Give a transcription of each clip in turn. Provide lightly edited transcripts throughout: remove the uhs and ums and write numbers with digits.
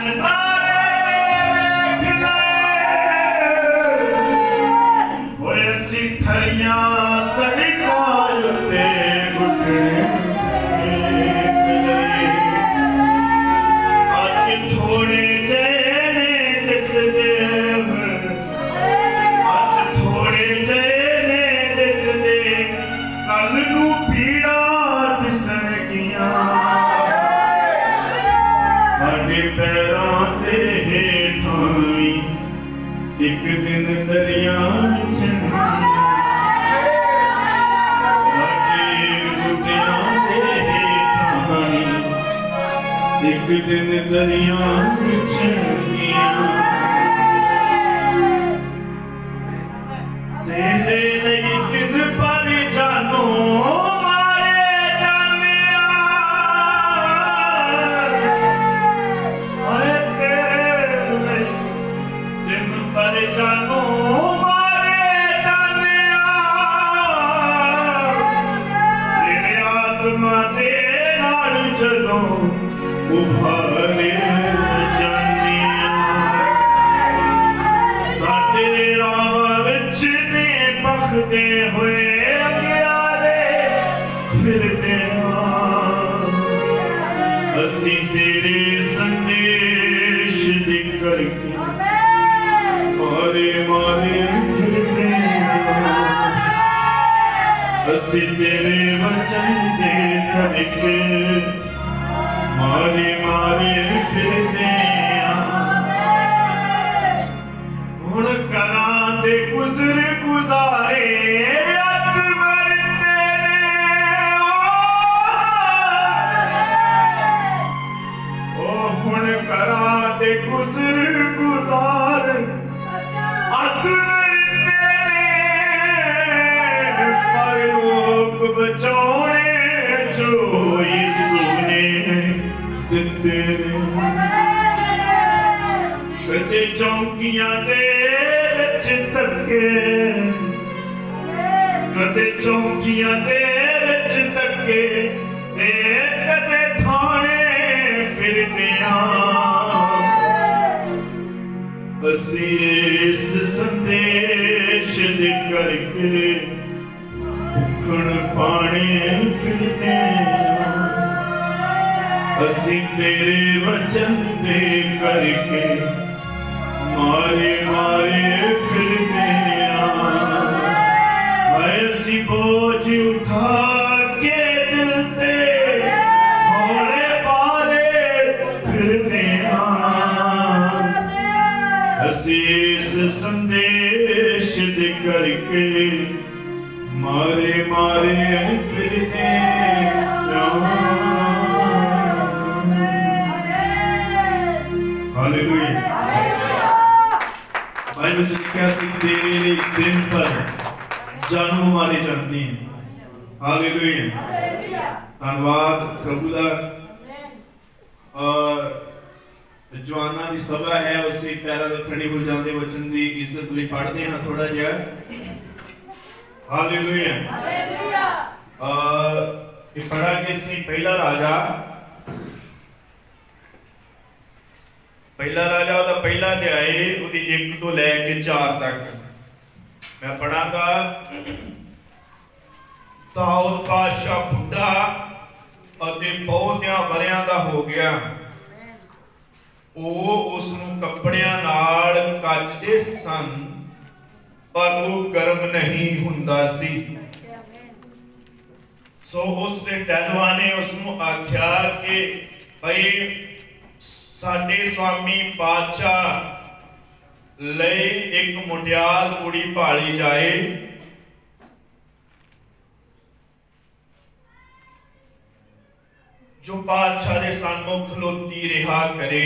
जो पातशाह दे सन्मुख खलोती रहा करे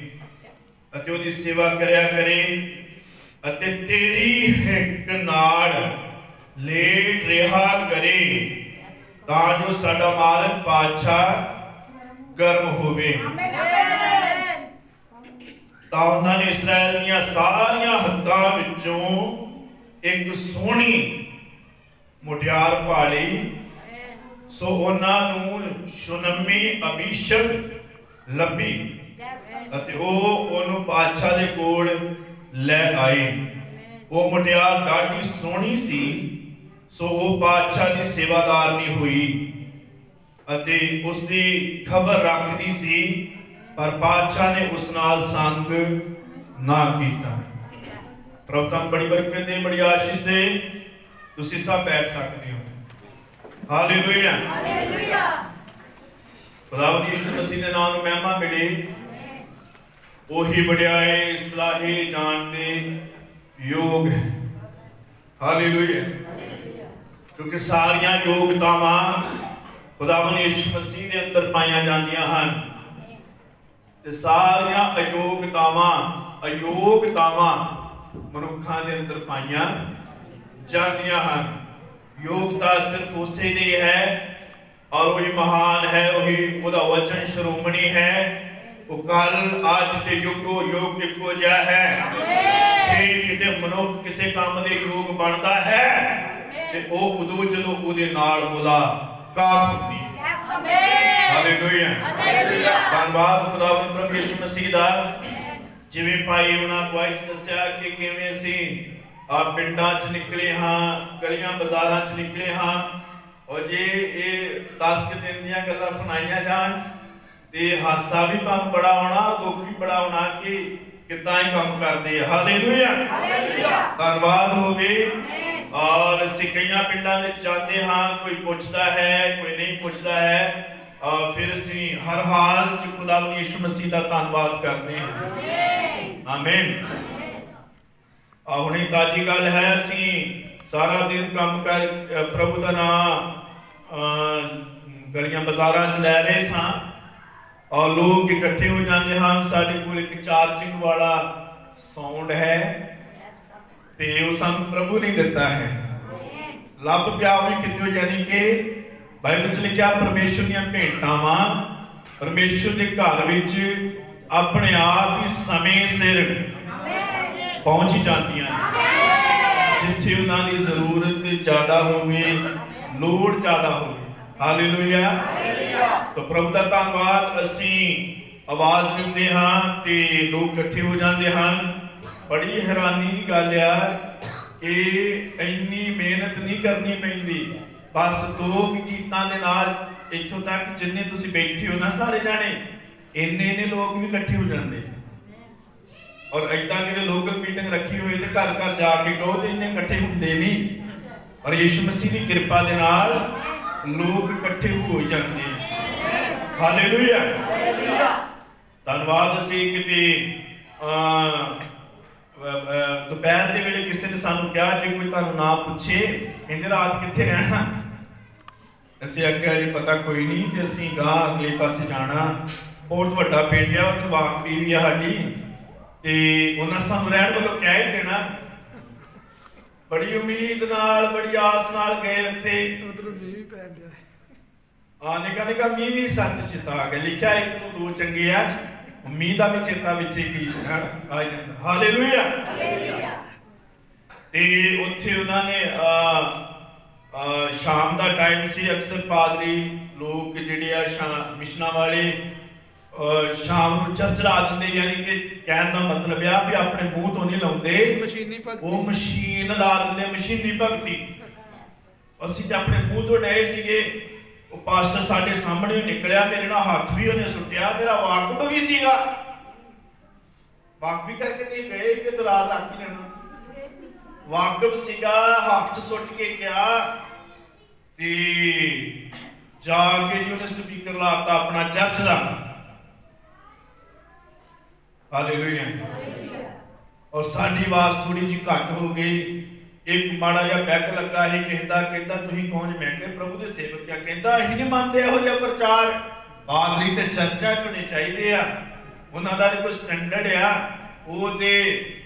अते ओदी सेवा करया करे अते तेरी हिक नाल लेट रहा करे तां जो साडा मालक पातशाह गर्म होवे। तां उन्हां ने इसराइल दीयां सारियां हद्दां विचों एक सोहनी मुटियार भाली सो उन्हां नूं शुनमी अभिषक लभी ਅਤੇ ਉਹਨੂੰ ਬਾਦਸ਼ਾਹ ਦੇ ਕੋਲ ਲੈ ਆਏ। ਉਹ ਮੁਟਿਆਰ ਡਾਢੀ ਸੋਹਣੀ ਸੀ, ਸੋ ਉਹ ਬਾਦਸ਼ਾਹ ਦੀ ਸੇਵਾਦਾਰਨੀ ਹੋਈ ਅਤੇ ਉਸ ਦੀ ਖਬਰ ਰੱਖਦੀ ਸੀ, ਪਰ ਬਾਦਸ਼ਾਹ ਨੇ ਉਸ ਨਾਲ ਸੰਗ ਨਾ ਕੀਤਾ। ਪ੍ਰਭੂ ਤੁਹਾਨੂੰ ਬੜੀ ਬਰਕਤ ਦੇ, ਬੜੀ ਆਸ਼ੀਸ਼ ਦੇ। ਤੁਸੀਂ ਸਭ ਬੈਠ ਸਕਦੇ ਹੋ। Hallelujah, hallelujah. ਖੁਦਾਵੰਦ ਯਿਸੂ ਮਸੀਹ ਦੇ ਨਾਮ ਨੂੰ ਮਹਿਮਾ ਮਿਲੇ। ਉਹੀ ਵਡਿਆਏ ਸਲਾਹੇ ਜਾਣ ਦੇ ਯੋਗ ਹੈ। ਹਾਲੇਲੂਇਆ। ਕਿਉਂਕਿ ਸਾਰੀਆਂ ਯੋਗਤਾਵਾਂ ਖੁਦਾਵੰਦ ਯਿਸੂ ਮਸੀਹ ਦੇ ਅੰਦਰ ਪਾਈਆਂ ਜਾਂਦੀਆਂ ਹਨ ਤੇ ਸਾਰੀਆਂ ਅਯੋਗਤਾਵਾਂ ਮਨੁੱਖਾਂ ਦੇ ਅੰਦਰ ਪਾਈਆਂ ਜਾਂਦੀਆਂ ਹਨ। ਯੋਗਤਾ ਸਿਰਫ ਉਸੇ ਦੀ ਹੈ ਔਰ ਉਹੀ ਮਹਾਨ ਹੈ, ਉਹੀ ਉਹਦਾ ਵਚਨ ਸ਼੍ਰੋਮਣੀ ਹੈ। ਉਹ ਕੱਲ ਅੱਜ ਤੇ ਯੁੱਗੋ ਯੁੱਗ ਇੱਕੋ ਜਿਹਾ ਹੈ। ਜੇ ਕਿਤੇ ਮਨੁੱਖ ਕਿਸੇ ਕੰਮ ਦੇ ਯੋਗ ਬਣਦਾ ਹੈ ਤੇ ਉਹ ਉਦੋਂ ਜਦੋਂ ਉਹਦੇ ਨਾਲ ਮੁਲਾਕਾਤ ਹੁੰਦੀ ਹੈ। Hallelujah, hallelujah. ਧੰਨਵਾਦ ਖੁਦਾਵੰਦ ਪ੍ਰਭੂ ਯਿਸੂ ਮਸੀਹ ਦਾ। ਜਿਵੇਂ ਭਾਈ ਉਹਨਾਂ ਗਵਾਹੀ ਦੱਸਿਆ ਕਿ ਕਿਵੇਂ ਅਸੀਂ ਪਿੰਡਾਂ 'ਚ ਨਿਕਲੇ ਹਾਂ, ਗਲੀਆਂ ਬਾਜ਼ਾਰਾਂ 'ਚ ਨਿਕਲੇ ਹਾਂ, ਔਰ ਜੇ ਇਹ 10 ਦਿਨ ਦੀਆਂ ਗੱਲਾਂ ਸੁਣਾਈਆਂ ਜਾਣ ਤੇ ਹਾਸਾ ਵੀ ਤੁਹਾਨੂੰ ਬੜਾ ਆਉਣਾ, ਦੁੱਖ ਵੀ ਬੜਾ ਆਉਣਾ ਕਿ ਕਿੱਦਾਂ ਇਹ ਕੰਮ ਕਰਦੇ ਆ। Hallelujah, hallelujah. ਧੰਨਵਾਦ ਹੋਵੇ। ਔਰ ਅਸੀਂ ਕਈਆਂ ਪਿੰਡਾਂ ਵਿੱਚ ਜਾਂਦੇ ਹਾਂ, ਕੋਈ ਪੁੱਛਦਾ ਹੈ, ਕੋਈ ਨਹੀਂ ਪੁੱਛਦਾ ਹੈ, ਫਿਰ ਅਸੀਂ ਹਰ ਹਾਲ 'ਚ ਖੁਦਾਵੰਦ ਯਿਸੂ ਮਸੀਹ ਦਾ ਧੰਨਵਾਦ ਕਰਦੇ ਹਾਂ। ਆਮੀਨ। ਹੁਣੇ ਤਾਜੀ ਗੱਲ ਹੈ, ਅਸੀਂ ਸਾਰਾ ਦਿਨ ਕੰਮ ਕਰ ਪ੍ਰਭੂ ਦਾ ਨਾਮ ਗਲੀਆਂ ਬਾਜ਼ਾਰਾਂ 'ਚ ਲੈ ਰਹੇ ਸਾਂ ਔਰ ਲੋਕ ਇਕੱਠੇ ਹੋ ਜਾਂਦੇ ਹਨ। ਸਾਡੇ ਕੋਲ ਇੱਕ ਚਾਰਜਿੰਗ ਵਾਲਾ ਸਾਊਂਡ ਹੈ ਤੇ ਉਹ ਸਾਨੂੰ ਪ੍ਰਭੂ ਨੇ ਦਿੱਤਾ ਹੈ। ਲੱਭ ਪਿਆ ਵੀ ਕਿਤੇ, ਯਾਨੀ ਕਿ ਬਾਈਬਲ 'ਚ ਲਿਖਿਆ ਪਰਮੇਸ਼ਰ ਦੀਆਂ ਭੇਟਾਵਾਂ ਪਰਮੇਸ਼ਰ ਦੇ ਘਰ ਵਿੱਚ ਆਪਣੇ ਆਪ ਹੀ ਸਮੇਂ ਸਿਰ ਪਹੁੰਚ ਜਾਂਦੀਆਂ ਨੇ, ਜਿੱਥੇ ਉਹਨਾਂ ਦੀ ਜ਼ਰੂਰਤ ਜ਼ਿਆਦਾ ਹੋਵੇ, ਲੋੜ ਜ਼ਿਆਦਾ ਹੋਵੇ। Hallelujah, hallelujah. ਤਾਂ ਪ੍ਰਭੂ ਦਾ ਧੰਨਵਾਦ। ਅਸੀਂ ਆਵਾਜ਼ ਦਿੰਦੇ ਹਾਂ ਤੇ ਲੋਕ ਇਕੱਠੇ ਹੋ ਜਾਂਦੇ ਹਨ। ਬੜੀ ਹੈਰਾਨੀ ਦੀ ਗੱਲ ਆ ਕਿ ਇੰਨੀ ਮਿਹਨਤ ਨਹੀਂ ਕਰਨੀ ਪੈਂਦੀ, ਬਸ 2 ਗੀਤਾਂ ਦੇ ਨਾਲ ਇੱਥੋਂ ਤੱਕ ਜਿੰਨੇ ਤੁਸੀਂ ਬੈਠੇ ਹੋ ਨਾ ਸਾਰੇ ਜਾਣੇ, ਇੰਨੇ ਲੋਕ ਵੀ ਇਕੱਠੇ ਹੋ ਜਾਂਦੇ। ਔਰ ਏਦਾਂ ਕਿਤੇ ਲੋਕਲ ਮੀਟਿੰਗ ਰੱਖੀ ਹੋਈ ਤੇ ਘਰ ਘਰ ਜਾ ਕੇ ਕਹੋ ਤੇ ਇੰਨੇ ਇਕੱਠੇ ਹੁੰਦੇ ਨਹੀਂ। ਔਰ ਯਿਸੂ ਮਸੀਹ ਦੀ ਕਿਰਪਾ ਦੇ ਨਾਲ ਲੋਕ ਇਕੱਠੇ ਹੋ ਜਾਂਦੇ। Hallelujah, hallelujah. ਧੰਨਵਾਦ। ਅਸੀਂ ਕਿਤੇ ਦੁਪਹਿਰ ਦੇ ਵੇਲੇ ਕਿਸੇ ਨੇ ਸਾਨੂੰ ਕਿਹਾ, ਜੇ ਕੋਈ ਤੁਹਾਨੂੰ ਨਾ ਪੁੱਛੇ ਕਹਿੰਦੇ ਰਾਤ ਕਿੱਥੇ ਰਹਿਣਾ, ਅਸੀਂ ਆਖਿਆ ਜੀ ਪਤਾ ਕੋਈ ਨਹੀਂ, ਤੇ ਅਸੀਂ ਗਾਂ ਅਗਲੇ ਪਾਸੇ ਜਾਣਾ, ਬਹੁਤ ਵੱਡਾ ਪਿੰਡ ਆ, ਉੱਥੇ ਵਾਕਫੀ ਵੀ ਆ ਸਾਡੀ, ਤੇ ਉਹਨਾਂ ਸਾਨੂੰ ਰਹਿਣ ਵੱਲੋਂ ਕਹਿ ਹੀ ਦੇਣਾ। ਬੜੀ ਉਮੀਦ ਨਾਲ, ਬੜੀ ਆਸ ਨਾਲ ਗਏ ਉੱਥੇ। ਉਧਰੋਂ ਮੀਂਹ ਵੀ ਪੈਣ ਡਿਆ। ਨਿੱਕਾ ਮੀਂਹ ਵੀ ਸੱਚ ਚੇਤਾ ਆ ਗਿਆ। ਲਿਖਿਆ 1 ਤੋਂ 2 ਚੰਗੇ ਆ, ਮੀਂਹ ਦਾ ਵੀ ਚੇਤਾ ਵਿੱਚ ਹੀ ਆ ਜਾਂਦਾ। Hallelujah, hallelujah. ਤੇ ਉੱਥੇ ਉਹਨਾਂ ਨੇ ਸ਼ਾਮ ਦਾ ਟਾਈਮ ਸੀ। ਅਕਸਰ ਪਾਦਰੀ ਲੋਕ ਜਿਹੜੇ ਆ ਮਿਸ਼ਨਾਂ ਵਾਲੇ ਸ਼ਾਮ ਨੂੰ ਚਰਚ ਲਾ ਦਿੰਦੇ, ਯਾਨੀ ਕਿ ਕਹਿਣ ਦਾ ਮਤਲਬ ਆ ਵੀ ਆਪਣੇ ਮੂੰਹ ਤੋਂ ਨਹੀਂ ਲਾਉਂਦੇ, ਮਸ਼ੀਨੀ ਭਗਤੀ, ਉਹ ਮਸ਼ੀਨ ਲਾ ਦਿੰਦੇ, ਮਸ਼ੀਨੀ ਭਗਤੀ। ਅਸੀਂ ਤੇ ਆਪਣੇ ਮੂੰਹ ਤੋਂ ਡਏ ਸੀਗੇ। ਉਹ ਪਾਸਟਰ ਸਾਡੇ ਸਾਹਮਣੇ ਨਿਕਲਿਆ, ਮੇਰੇ ਨਾਲ ਹੱਥ ਵੀ ਉਹਨੇ ਸੁੱਟਿਆ, ਮੇਰਾ ਵਾਕਫ ਵੀ ਸੀਗਾ, ਵਾਕਫੀ ਕਰਕੇ ਤੇ ਗਏ ਕਿ ਦਲਾਲ ਰੱਖ ਹੀ ਲੈਣਾ, ਵਾਕਫ ਸੀਗਾ, ਹੱਥ ਸੁੱਟ ਕੇ ਗਿਆ ਤੇ ਜਾ ਕੇ ਜੀ ਉਹਨੇ ਸਪੀਕਰ ਲਾਤਾ ਆਪਣਾ ਚਰਚ ਦਾ। ਹਾਲੇਲੂਇਆ। ਔਰ ਸਾਡੀ ਆਵਾਜ਼ ਥੋੜੀ ਜਿਹੀ ਘੱਟ ਹੋ ਗਈ। ਇੱਕ ਮਾੜਾ ਜਿਹਾ ਬੈਕ ਲੱਗਾ ਸੀ ਕਿਸੇ ਦਾ, ਕਹਿੰਦਾ ਤੁਸੀਂ ਕੌਣ? ਮੈਂ ਕਿਹਾ ਪ੍ਰਭੂ ਦੇ ਸੇਵਕ ਆ। ਕਹਿੰਦਾ ਅਸੀਂ ਨਹੀਂ ਮੰਨਦੇ ਇਹੋ ਜਿਹਾ ਪ੍ਰਚਾਰ, ਪਾਦਰੀ ਤੇ ਚਰਚਾ ਚ ਹੋਣੇ ਚਾਹੀਦੇ ਆ, ਉਹਨਾਂ ਦਾ ਕੋਈ ਸਟੈਂਡਰਡ ਆ, ਉਹ ਤੇ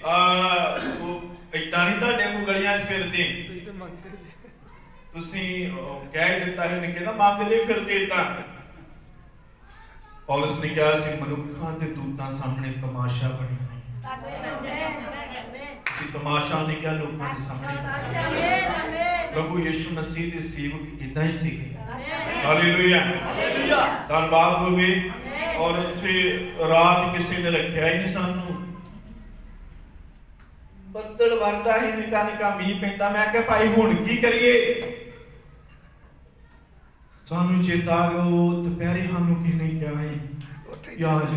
ਏਦਾਂ ਨਹੀਂ ਤੁਹਾਡੇ ਨੂੰ ਗਲੀਆਂ 'ਚ ਫਿਰਦੇ, ਤੁਸੀਂ ਕਹਿ ਦਿੱਤਾ ਹੈ। ਉਹਨੇ ਕਹਿੰਦਾ ਮੰਗਦੇ ਫਿਰਦੇ ਤਾਂ। ਪੌਲਸ ਨੇ ਕਿਹਾ ਸੀ ਮਨੁੱਖਾਂ ਤੇ ਦੂਤਾਂ ਸਾਹਮਣੇ ਤਮਾਸ਼ਾ ਬਣੇ ਨਹੀਂ, ਤਮਾਸ਼ਾ ਨੇ ਕਿਹਾ ਲੋਕਾਂ ਦੇ ਸਾਹਮਣੇ। ਪ੍ਰਭੂ ਯਿਸੂ ਮਸੀਹ ਦੇ ਸੇਵਕ ਇਦਾਂ ਹੀ ਸੀਗੇ। Hallelujah, hallelujah. ਧੰਨਵਾਦ ਹੋਵੇ। और इत्थे रात किसी ने रखा ही नहीं सानू ਬੱਦਲ ਵਰਦਾ ਹੀ ਨਿੱਕਾ ਨਿੱਕਾ ਮੀਂਹ ਪੈਂਦਾ मैं क्या भाई हुण की करिए सानू चेता आ गया दोपहरे सानू किसी ने क्या है याद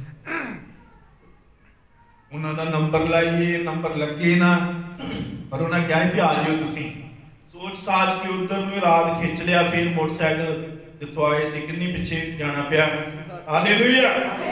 उन्हों का नंबर लाइए नंबर लगे ना पर उन्हें क्या है भी आ जाओ तुसी सोच साच के उधर में रात खिंच लिया फिर मोटरसाइकिल जितों आए सी किन्नी पिछे जाना पिया हालेलुया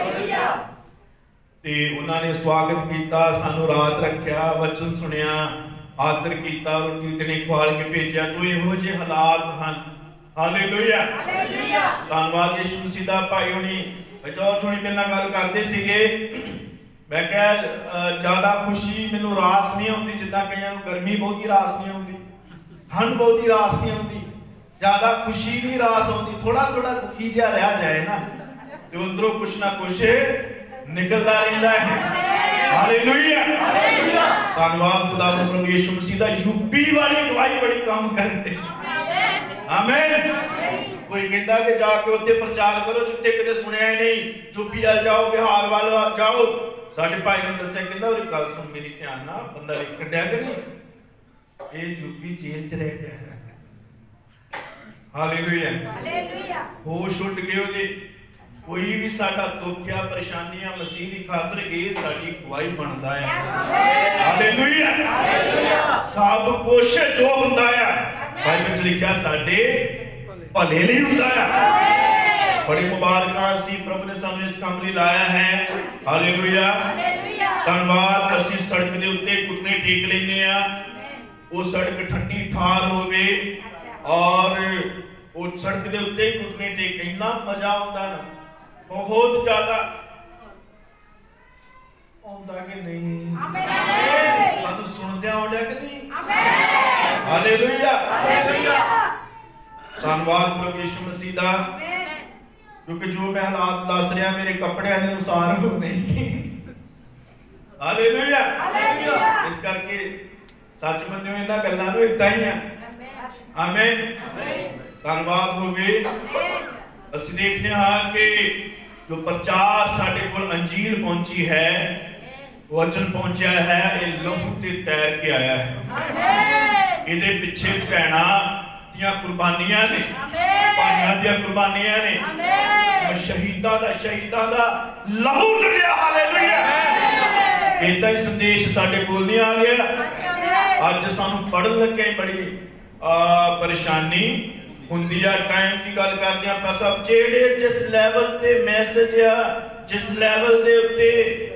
ते उन्होंने स्वागत किया सानू रात रखा वचन सुनिया आदर किया रोटी देने खवाल के भेजा तो इहो जे हालात हैं हालेलुया धन्यवाद यीशु मसीह दा भाई हुणी जॉर्ज हुणी मेरे नाल गल करदे सीगे मैं क्या ज्यादा खुशी मैनू रास नहीं आती जिदा कईयां नूं गर्मी बहुत ही रास नहीं आती ठंड बहुत ही रास नहीं आती ज्यादा खुशी नहीं रास आती थोड़ा थोड़ा दुखी जिहा रह जाए ना तो अंदरों कुछ ना कुछ निकलता रहता है हालेलुया धन्यवाद खुदा प्रभु यीशु मसीह दा यूपी वाली गवाही बड़ी काम करते आमीन कोई कहता कि जाके उत्थे प्रचार करो जिथे कदे सुनिया ही नहीं यूपी वाल जाओ बिहार वाल जाओ साडे भाई ने दस्सिया कहंदा और गल सुन मेरी ध्यान ना बंदा लिखण दिया कि नहीं ये यूपी जेल च रह गया हालेलुया होश उड़ गए ओदे कोई भी साडा दुख या परेशानी या मसीह दी खातर ये साडी गवाही बनदा है हालेलुया सब कुछ जो हुंदा है बाइबल च लिखा साडे भले लिए हुंदा है बड़ी मुबारकां सी प्रभु ने सानू इस काम लई लाया है हालेलुया धन्यवाद असीं सड़क दे उत्ते घुटने टेक लैंदे आ वो सड़क ठंडी ठार होवे और वो सड़क दे उत्ते घुटने टेक इन्ना मजा आउंदा ना बहुत ज्यादा आउंदा कि नहीं आमीन तुहानू सुणदे आउंदा कि नहीं आमीन हालेलुया धन्यवाद प्रभु यीशु मसीह दा क्योंकि जो मैं हालात दस रहा मेरे कपड़े के अनुसार हो नहीं हालेलुया इस करके सच मन्नियो इन्हां गल्लां नूं इदां ही है आमीन धन्यवाद होवे ਅਸੀਂ देखते हाँ कि जो प्रचार साडे कोल अंजील पहुंची है वचन पहुंचा है ये लहू ते तैर के आया है इहदे पिछे भैणां दियां कुर्बानियां ने भाइयां दियां कुर्बानियां ने शहीदां दा लहू डलिया हालेलुया इदां ही संदेश साडे कोल नहीं आ गया अज सानू पढ़न लगे बड़ी परेशानी हुंदी आ टाइम की गल करदे आ सब जेड़े जिस लेवल ते मैसेज आ जिस लेवल दे उत्ते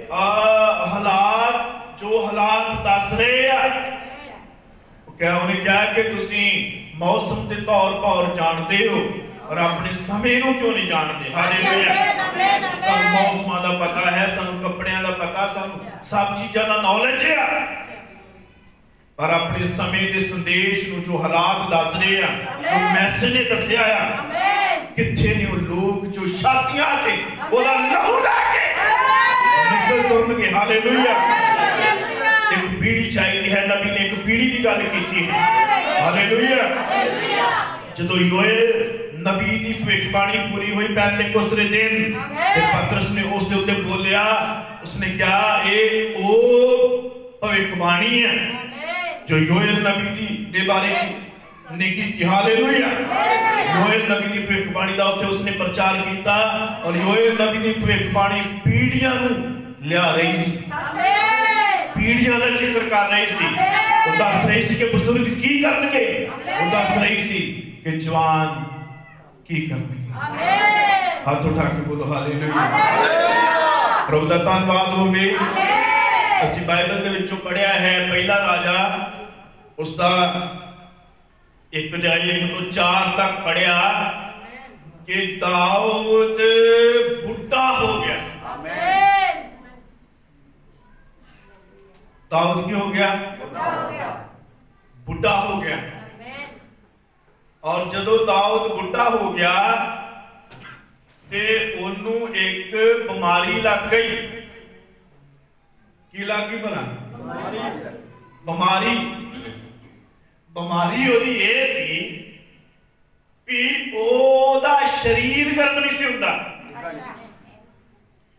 हालात जो हालात दस रहे आ क्या उन्हें कहा कि तुसी मौसम के तौर पर जानते हो और अपने समय नूं क्यों नहीं जानते हालेलुया सानू मौसमां दा पता है सानू कपड़ियां दा पता सानू सब चीज़ां दा नॉलेज है पर अपने समय के संदेश नूं जो हालात दस रहे हैं जो मैसेज ने दस्या किथे ने वो लोग जो छातियां से ओदा लहू लैके निकल तुरनगे हालेलुया एक पीढ़ी चाहिए है नबी ने एक पीढ़ी की गल की है हालेलुया जदों योएल नबी की भविष्यवाणी पूरी हुई पेंटेकोस्त के दिन ते पतरस ने उस दे उत्ते बोलिया उसने क्या ये ओ भविष्यवाणी है जो योएल नबी दे बारे ने की हालेलुया योएल नबी दी भविष्यवाणी दा उत्ते उसने प्रचार किया और योएल नबी दी भविष्यवाणी पीढ़ियां नूं लिया रही सी पीढ़ियां दा जिक्र कर रही सी वो दस रही सी कि बुजुर्ग की करनगे वो दस रही सी कि जवान की करनगे आमीन हाथ उठा के बोलो हालेलुया प्रभु दा धन्यवाद होवे ਅਸੀਂ ਬਾਈਬਲ ਦੇ ਵਿੱਚੋਂ ਪੜਿਆ ਹੈ ਪਹਿਲਾ ਰਾਜਾ उसका 1 अध्याय 1 ਤੋਂ 4 तक पढ़िया कि दाऊद बुढ़ा हो गया आमीन दाऊद क्या हो गया बुढ़ा हो गया आमीन और जदों दाऊद बुढ़ा हो गया ते ओनू एक बीमारी लग गई की लगी भला बीमारी ओदी ये सी भी ओदा शरीर गर्म नहीं सी हुंदा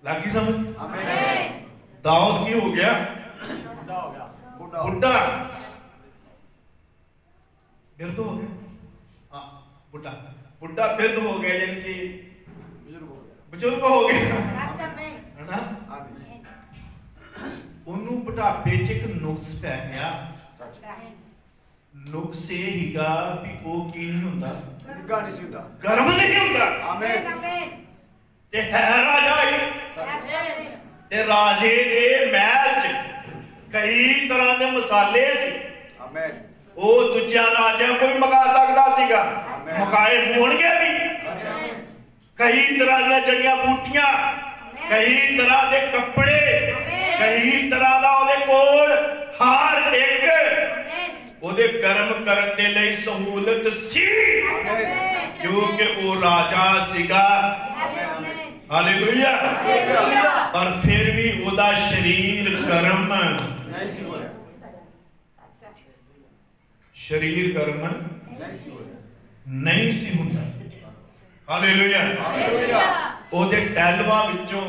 लागी समझ? दाऊद की हो गया? बुढ़ा, वृद्ध हो गया। हाँ, बुढ़ा बुढ़ा वृद्ध हो गया, यानी कि बुजुर्ग हो गया, है ना? ਉਹਨੂੰ ਬੁਢਾਪੇ 'ਚ ਇੱਕ ਨੁਕਸ ਪੈ ਗਿਆ। ਨੁਕਸ ਇਹ ਹੀਗਾ ਵੀ ਉਹ ਕੀ ਨਹੀਂ ਹੁੰਦਾ, ਨਿੱਘਾ ਨਹੀਂ ਸੀ ਹੁੰਦਾ, ਗਰਮ ਨਹੀਂ ਹੁੰਦਾ। ਆਮੀਨ। ਤੇ ਹੈ ਰਾਜਾ ਹੀ, ਤੇ ਰਾਜੇ ਦੇ ਮਹਿਲ 'ਚ ਕਈ ਤਰ੍ਹਾਂ ਦੇ ਮਸਾਲੇ ਸੀ। ਆਮੀਨ। ਉਹ ਦੂਜਿਆਂ ਰਾਜਿਆਂ ਕੋਈ ਮਗਾ ਸਕਦਾ ਸੀਗਾ, ਮਕਾਏ ਹੋਣਗੇ ਵੀ। ਕਈ ਤਰ੍ਹਾਂ ਦੀਆਂ ਜੜੀਆਂ ਬੂਟੀਆਂ, ਕਈ ਤਰ੍ਹਾਂ ਦੇ ਕੱਪੜੇ, ਕਈ ਤਰ੍ਹਾਂ ਦਾ ਉਹਦੇ ਕੋਲ ਹਰ ਇੱਕ ਉਹਦੇ ਕਰਮ ਕਰਨ ਦੇ ਲਈ ਸਹੂਲਤ ਸੀ, ਕਿਉਂਕਿ ਉਹ ਰਾਜਾ ਸੀਗਾ। ਹਾਲੇਲੂਇਆ। ਪਰ ਫਿਰ ਵੀ ਉਹਦਾ ਸਰੀਰ ਕਰਮ ਨਹੀਂ ਸੀ ਹੋਇਆ, ਸਰੀਰ ਕਰਮ ਨਹੀਂ ਸੀ ਹੁੰਦਾ। ਹਾਲੇਲੂਇਆ। ਉਹਦੇ ਟੈਲਵਾਂ ਵਿੱਚੋਂ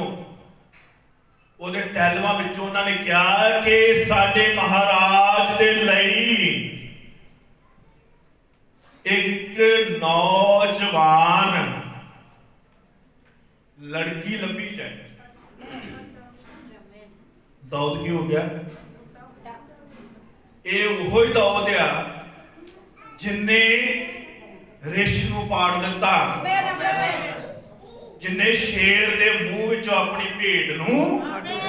ਉਹਨਾਂ ਨੇ ਕਿਹਾ ਕਿ ਸਾਡੇ ਮਹਾਰਾਜ ਦੇ ਲਈ ਇੱਕ ਨੌਜਵਾਨ ਲੜਕੀ ਲੱਭੀ ਜਾਏ। ਦਾਊਦ ਕੀ ਹੋ ਗਿਆ? ਇਹ ਉਹੋ ਹੀ ਦਾਊਦ ਆ ਜਿਨੇ ਰਿਸ਼ ਨੂੰ ਪਾੜ ਦਿੱਤਾ, ਜਿਨੇ ਸ਼ੇਰ ਦੇ ਮੂੰਹ ਵਿੱਚੋਂ ਆਪਣੀ ਭੇਡ ਨੂੰ,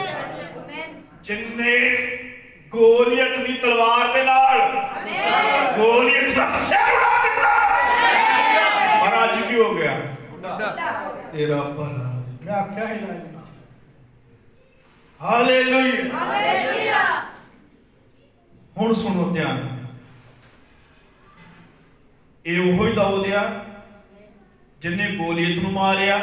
ਜਿਨੇ ਗੋਲੀਅਤ ਦੀ ਤਲਵਾਰ ਦੇ ਨਾਲ ਗੋਲੀਅਤ ਦਾ ਸਿਰ ਉਡਾ ਦਿੱਤਾ। ਪਰ ਅੱਜ ਕੀ ਹੋ ਗਿਆ? ਤੇਰਾ ਭਲਾ। ਮੈਂ ਆਖਿਆ ਹੀ ਨਾ। ਹਾਲੇਲੂਇਆ। ਹੁਣ ਸੁਣੋ ਧਿਆਨ। ਇਹ ਉਹੋ ਹੀ ਦਾਊਦ ਆ ਜਿਨੇ ਗੋਲੀਅਤ ਨੂੰ ਮਾਰਿਆ,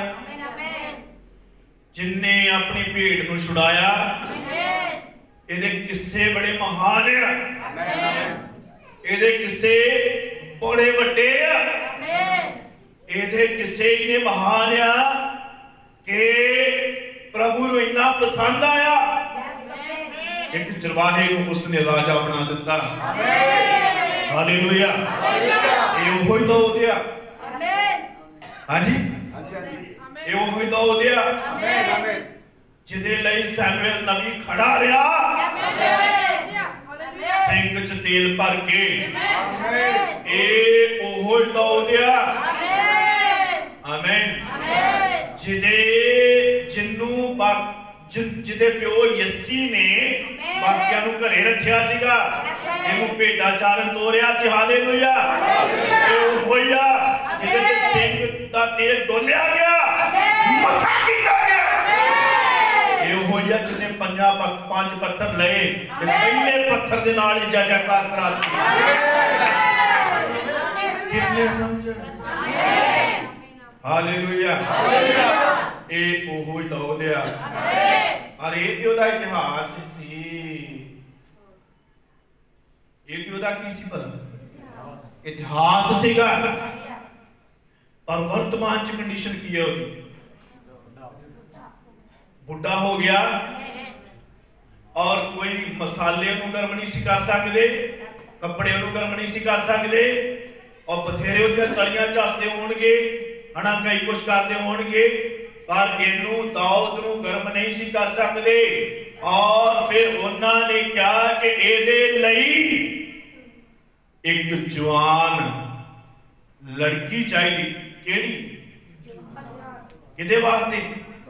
ਜਿਨੇ ਆਪਣੀ ਭੇਡ ਨੂੰ ਛੁਡਾਇਆ। ਇਹਦੇ ਕਿੱਸੇ ਬੜੇ ਮਹਾਨ ਆ, ਇਹਦੇ ਕਿੱਸੇ ਬੜੇ ਵੱਡੇ ਆ, ਇਹਦੇ ਕਿੱਸੇ ਇੰਨੇ ਮਹਾਨ ਆ ਕਿ ਪ੍ਰਭੂ ਨੂੰ ਇੰਨਾ ਪਸੰਦ ਆਇਆ। ਇੱਕ ਚਰਵਾਹੇ ਨੂੰ ਉਸਨੇ ਰਾਜਾ ਬਣਾ ਦਿੱਤਾ। ਹਾਲੇਲੂਇਆ। ਇਹ ਉਹੋ ਹੀ ਦਾਊਦ ਆ। ਹਾਂਜੀ, ਇਹ ਉਹੋ ਹੀ ਦਾਊਦ ਆ ਜਿਹਦੇ ਲਈ ਸੈਮੂਅਲ ਨਬੀ ਖੜਾ ਰਿਹਾ ਸਿੰਘ 'ਚ ਤੇਲ ਭਰ ਕੇ। ਇਹ ਉਹੋ ਹੀ ਦਾਊਦ ਆ। ਆਮੀਨ। ਜਿਹਦੇ ਪਿਓ ਯੱਸੀ ਨੇ ਬਾਕੀਆਂ ਨੂੰ ਘਰੇ ਰੱਖਿਆ ਸੀਗਾ, ਇਹਨੂੰ ਭੇਡਾਂ ਚਾਰਨ ਤੋਰਿਆ ਸੀ। ਹਾਲੇਲੂਇਆ। ਇਹ ਉਹੋ ਹੀ ਆ ਜਿਹਦੇ ਸਿੰਘ ਦਾ ਤੇਲ ਡੋਲਿਆ ਗਿਆ, ਮਸਾ ਕੀਤਾ ਗਿਆ। ਇਹ ਉਹੋ ਹੀ ਆ ਜਿਹਨੇ ਪੰਜ ਪੱਥਰ ਲਏ, ਪਹਿਲੇ ਪੱਥਰ ਦੇ ਨਾਲ ਹੀ ਜੈਕਾਰ ਕਰਾ ਦਿੱਤੀ। ਕਿੰਨੇ ਸਮਝਣ? ਹਾਲੇਲੂਇਆ। ਇਹ ਉਹੋ ਹੀ ਦਾਊਦ ਆ। ਔਰ ਇਹ ਤੇ ਉਹਦਾ ਇਤਿਹਾਸ ਸੀ। ਇਹ ਤੇ ਉਹਦਾ ਕੀ ਸੀ ਭਲਾ? ਇਤਿਹਾਸ ਸੀਗਾ। ਪਰ ਵਰਤਮਾਨ ਚ ਕੰਡੀਸ਼ਨ ਕੀ ਹੈ ਉਹਦੀ? ਬੁੱਢਾ ਹੋ ਗਿਆ ਔਰ ਕੋਈ ਮਸਾਲੇ ਨੂੰ ਗਰਮ ਨਹੀਂ ਸੀ ਕਰ ਸਕਦੇ, ਕੱਪੜੇ ਨੂੰ ਗਰਮ ਨਹੀਂ ਸੀ ਕਰ ਸਕਦੇ, ਔਰ ਬਥੇਰੇ ਉਹਦੀਆਂ ਤਲੀਆਂ ਝੱਸਦੇ ਹੋਣਗੇ, ਹਨਾ, ਕਈ ਕੁਛ ਕਰਦੇ ਹੋਣਗੇ, ਪਰ ਇਹਨੂੰ ਦਾਊਦ ਨੂੰ ਗਰਮ ਨਹੀਂ ਸੀ ਕਰ ਸਕਦੇ। ਔਰ ਫਿਰ ਉਹਨਾਂ ਨੇ ਕਿਹਾ ਕਿ ਇਹਦੇ ਲਈ ਇੱਕ ਜਵਾਨ ਲੜਕੀ ਚਾਹੀਦੀ। ਕਿਹੜੀ? ਕਿਹਦੇ ਵਾਸਤੇ?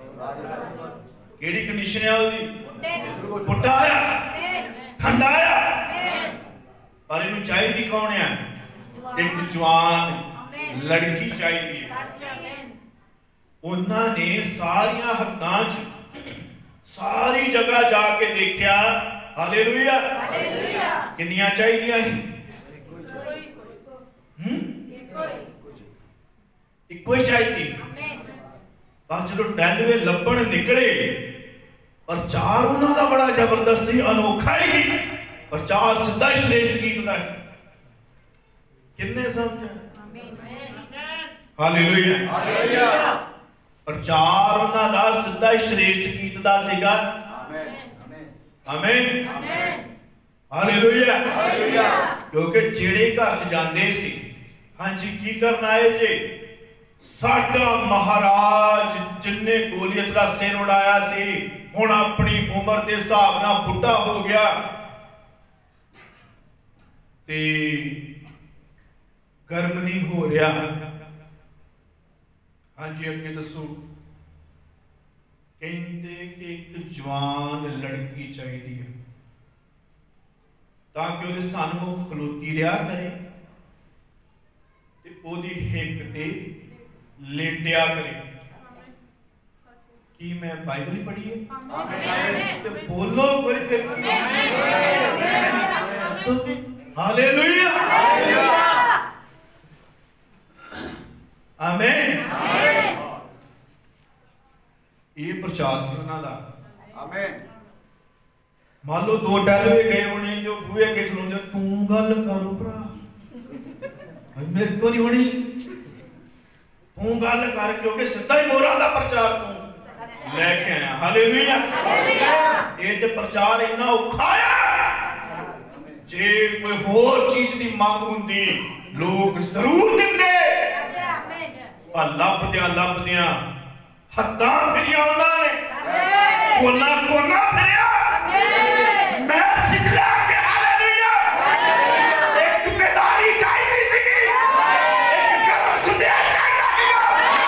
ਕਿਹੜੀ ਕੰਡੀਸ਼ਨ ਹੈ ਉਹਦੀ? ਬੁੱਢਾ ਆ, ਠੰਡਾ ਆ, ਪਰ ਇਹਨੂੰ ਚਾਹੀਦੀ ਕੌਣ ਆ? ਇੱਕ ਜਵਾਨ ਲੜਕੀ ਚਾਹੀਦੀ। ਉਹਨਾਂ ਨੇ ਸਾਰੀਆਂ ਹੱਦਾਂ 'ਚ ਸਾਰੀ ਜਗ੍ਹਾ ਜਾ ਕੇ ਦੇਖਿਆ। ਹਾਲੇਲੂਇਆ। ਕਿੰਨੀਆਂ ਚਾਹੀਦੀਆਂ ਸੀ? ਇੱਕੋ ਹੀ ਚਾਹੀਦੀ। ਪਰ ਜਦੋਂ 99 ਲੱਭਣ ਨਿਕਲੇ, ਪ੍ਰਚਾਰ ਉਹਨਾਂ ਦਾ ਬੜਾ ਜ਼ਬਰਦਸਤ ਸੀ, ਅਨੋਖਾ ਹੀ ਪ੍ਰਚਾਰ ਸਿੱਧਾ ਹੀ ਸ਼੍ਰੇਸ਼ਟ ਗੀਤ ਦਾ। ਕਿੰਨੇ ਸਮਝ? ਹਾਲੇਲੂਇਆ। प्रचार उन्हां दा सीधा ही श्रेष्ठ गीत दा सीगा। आमीन हालेलुया। क्योंकि जेड़े घर च जांदे सी, हाँ जी की करना है जी, साडा महाराज जिन्ने गोलियत दा सिर उड़ाया सी हुण अपनी उम्र के हिसाब नाल बुढ़ा हो गया ते गर्म नहीं हो रहा। हाँ जी अगे दसो। कहते कि एक जवान लड़की चाहिए है ताकि वो सानू खलोती रहा करे ते ओदी हिक ते लेटिया करे। कि मैं बाइबल ही पढ़ी है? तो बोलो कोई फिर हालेलुया आमीन। ये प्रचार से उन्होंने दा आमीन। मान लो दो डलवे गए होने जो बूहे के खलोंदे, तू गल करो भरा मेरे को नहीं होनी, तू गल कर, क्योंकि सीधा ही मोहरा दा प्रचार तू लेके आया। हालेलुया। ये ते प्रचार इन्ना औखा है, जे कोई होर चीज दी मांग हुंदी लोग जरूर दिंदे, पर लभदियां हद्दां फिरियां उन्होंने, कोना कोना फिरिया मैसेज लेके। हालेलुया। एक बेदारी चाहिए सी, एक गर्म सुनया चाहिए सीगा।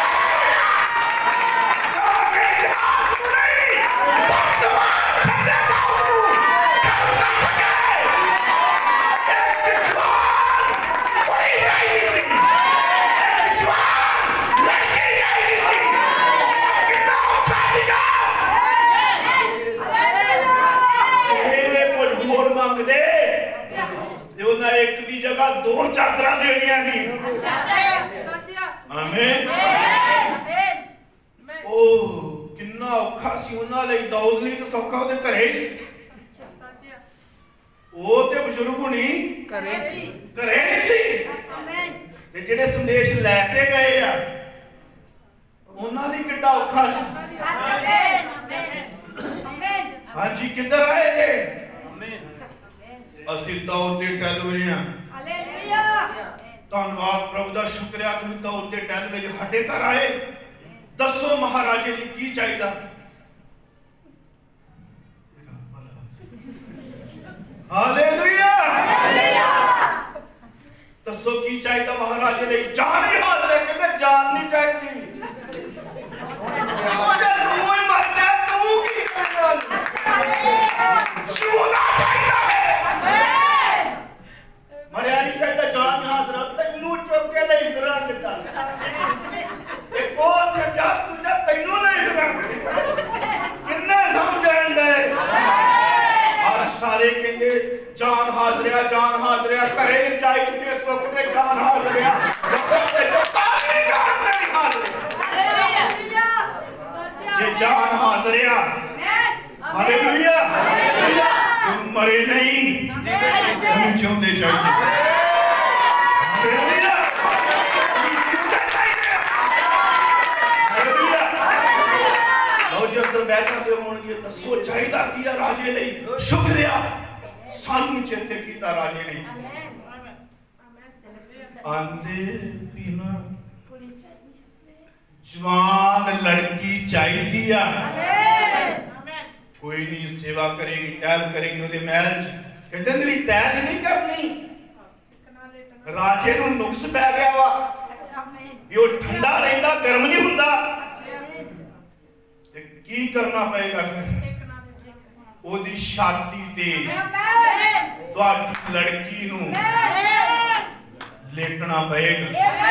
एक दी जगह दो चादर देनिया नहीं। आमीन। ओ किन्ना औखा सी उन्हां लई, दाऊद लई तो सौखा ओदे घरे ओ ते बजुर्ग हुणी घरे सी ते जेड़े संदेश लेके गए आ उन्हां लई किड्डा औखा सी। हां जी किधर आए जे? ਅਸੀਂ दाऊद ਦੇ ਟੈਲ ਹੋਏ ਆ। ਹਾਲੇਲੂਇਆ। ਧੰਨਵਾਦ ਪ੍ਰਭੂ ਦਾ ਸ਼ੁਕਰੀਆ ਤੁਸੀਂ दाऊद ਦੇ ਟੈਲ ਵਿੱਚ ਸਾਡੇ ਘਰ ਆਏ। ਦੱਸੋ ਮਹਾਰਾਜੇ ਲਈ ਕੀ ਚਾਹੀਦਾ? Hallelujah hallelujah. ਦੱਸੋ ਕੀ ਚਾਹੀਦਾ ਮਹਾਰਾਜੇ ਲਈ? ਜਾਨ ਹੀ ਹਾਜ਼ਰ ਹੈ। ਕਹਿੰਦੇ ਜਾਨ ਨਹੀਂ ਚਾਹੀਦੀ। ਤੂੰ ਹੀ ਮਰ ਜਾ, ਤੂੰ ਕੀ ਕਰੇਗਾ? ਜਿਉਣਾ ਚਾਹੀਦਾ ਹੈ। मरिया नहीं चाहिए जान हाथ रख, तेनू चुप के ले इधर सिद्धा एक और से जा तुझे तेनू ले इधर किन्ने समझण दे। और सारे कहंदे जान हाजरिया करे जाई चुके सुख दे जान हाजरिया जान नहीं हाजरिया ये जान हाजरिया। हालेलुया। तुम मरे नहीं, तुम जिंदे चाहिए। हालेलुया। लो जी अंदर बैठे होणगे दसो चाहिदा की है राजे लई? शुक्रिया सानू चेते कीता राजे ने। आंदे पीना जवान लड़की चाहिदी आ। कोई नहीं सेवा करेगी, टहल करेगी ओदे महल च। कहते मेरी टहल नहीं करनी। राजे नूं नुक्स पै गया वा, यो ठंडा रहिंदा गर्म नहीं हुंदा। ते की करना पएगा फिर? ओदी छाती ते तुहाडी लड़की नूं लेटना पएगा।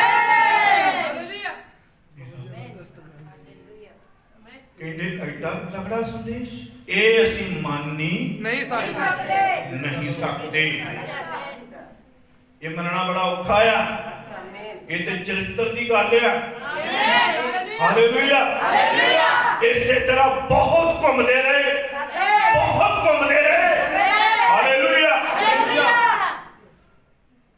कहते एडा तगड़ा संदेश ए असी मानी नहीं सकते। ये मनना बड़ा औखा है। ये तो चरित्र की गल है। हालेलुया। इसे तरह बहुत घूमते रहे। हालेलुया।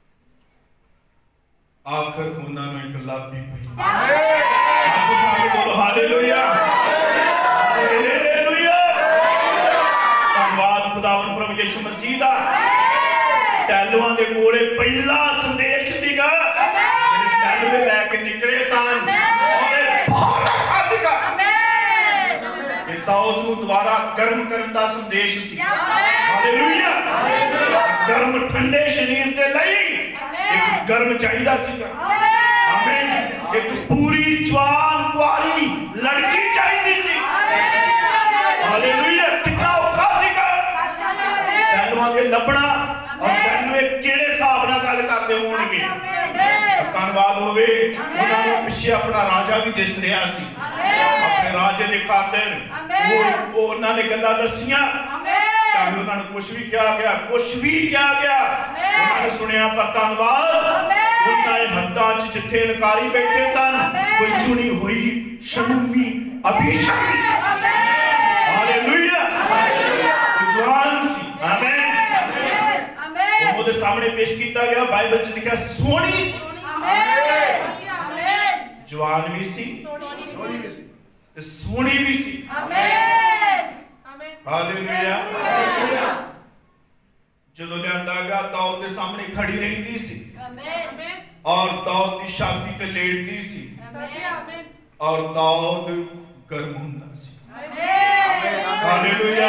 आखिर उन्होंने एक लाभी पई। Hallelujah hallelujah. धन्यवाद खुदावन प्रभु यीशु मसीह दा। टैलुआं दे कोले पहला संदेश सीगा, टैलुए लैके निकले सन और बहुत अच्छा सीगा। ये दाऊद नूं दोबारा गर्म करन दा संदेश सी। हालेलुया। गर्म ठंडे शरीर दे लई एक गर्म चाहिदा सीगा। आमीन। एक पूरी जवान कुआरी लड़की चाहिदी सी। हालेलुया। कितना औखा सीगा टैलुआं दे लभना और टैलुए किहड़े हिसाब नाल गल करदे होणगे। धन्नवाद होवे उन्हां नूं पिछे अपना राजा भी दिस रिहा सी। अपने राजे दे खातिर वो उन्हां ने गल्लां दसियां, चाहे उन्हां नूं कुछ भी कहा गया, कुछ भी कहा गया उन्हां ने सुनिया। पर धन्नवाद उन्हां दे हत्थां च जिथे इनकारी बैठे सन कोई चुनी हुई शर्मी अभिषेक सी। हालेलुया। जवान सी। आमीन। ਉਹਦੇ ਸਾਹਮਣੇ ਪੇਸ਼ ਕੀਤਾ ਗਿਆ। ਬਾਈਬਲ ਚ ਲਿਖਿਆ ਸੋਹਣੀ ਸੀ, ਜਵਾਨ ਵੀ ਸੀ ਤੇ ਸੋਹਣੀ ਵੀ ਸੀ। ਹਾਲੇਲੂਇਆ। ਜਦੋਂ ਲਿਆਂਦਾ ਗਿਆ दाऊद ਦੇ ਸਾਹਮਣੇ ਖੜੀ ਰਹਿੰਦੀ ਸੀ ਔਰ दाऊद ਦੀ ਛਾਤੀ ਤੇ ਲੇਟਦੀ ਸੀ ਔਰ दाऊद ਗਰਮ ਹੁੰਦਾ ਸੀ। ਹਾਲੇਲੂਇਆ।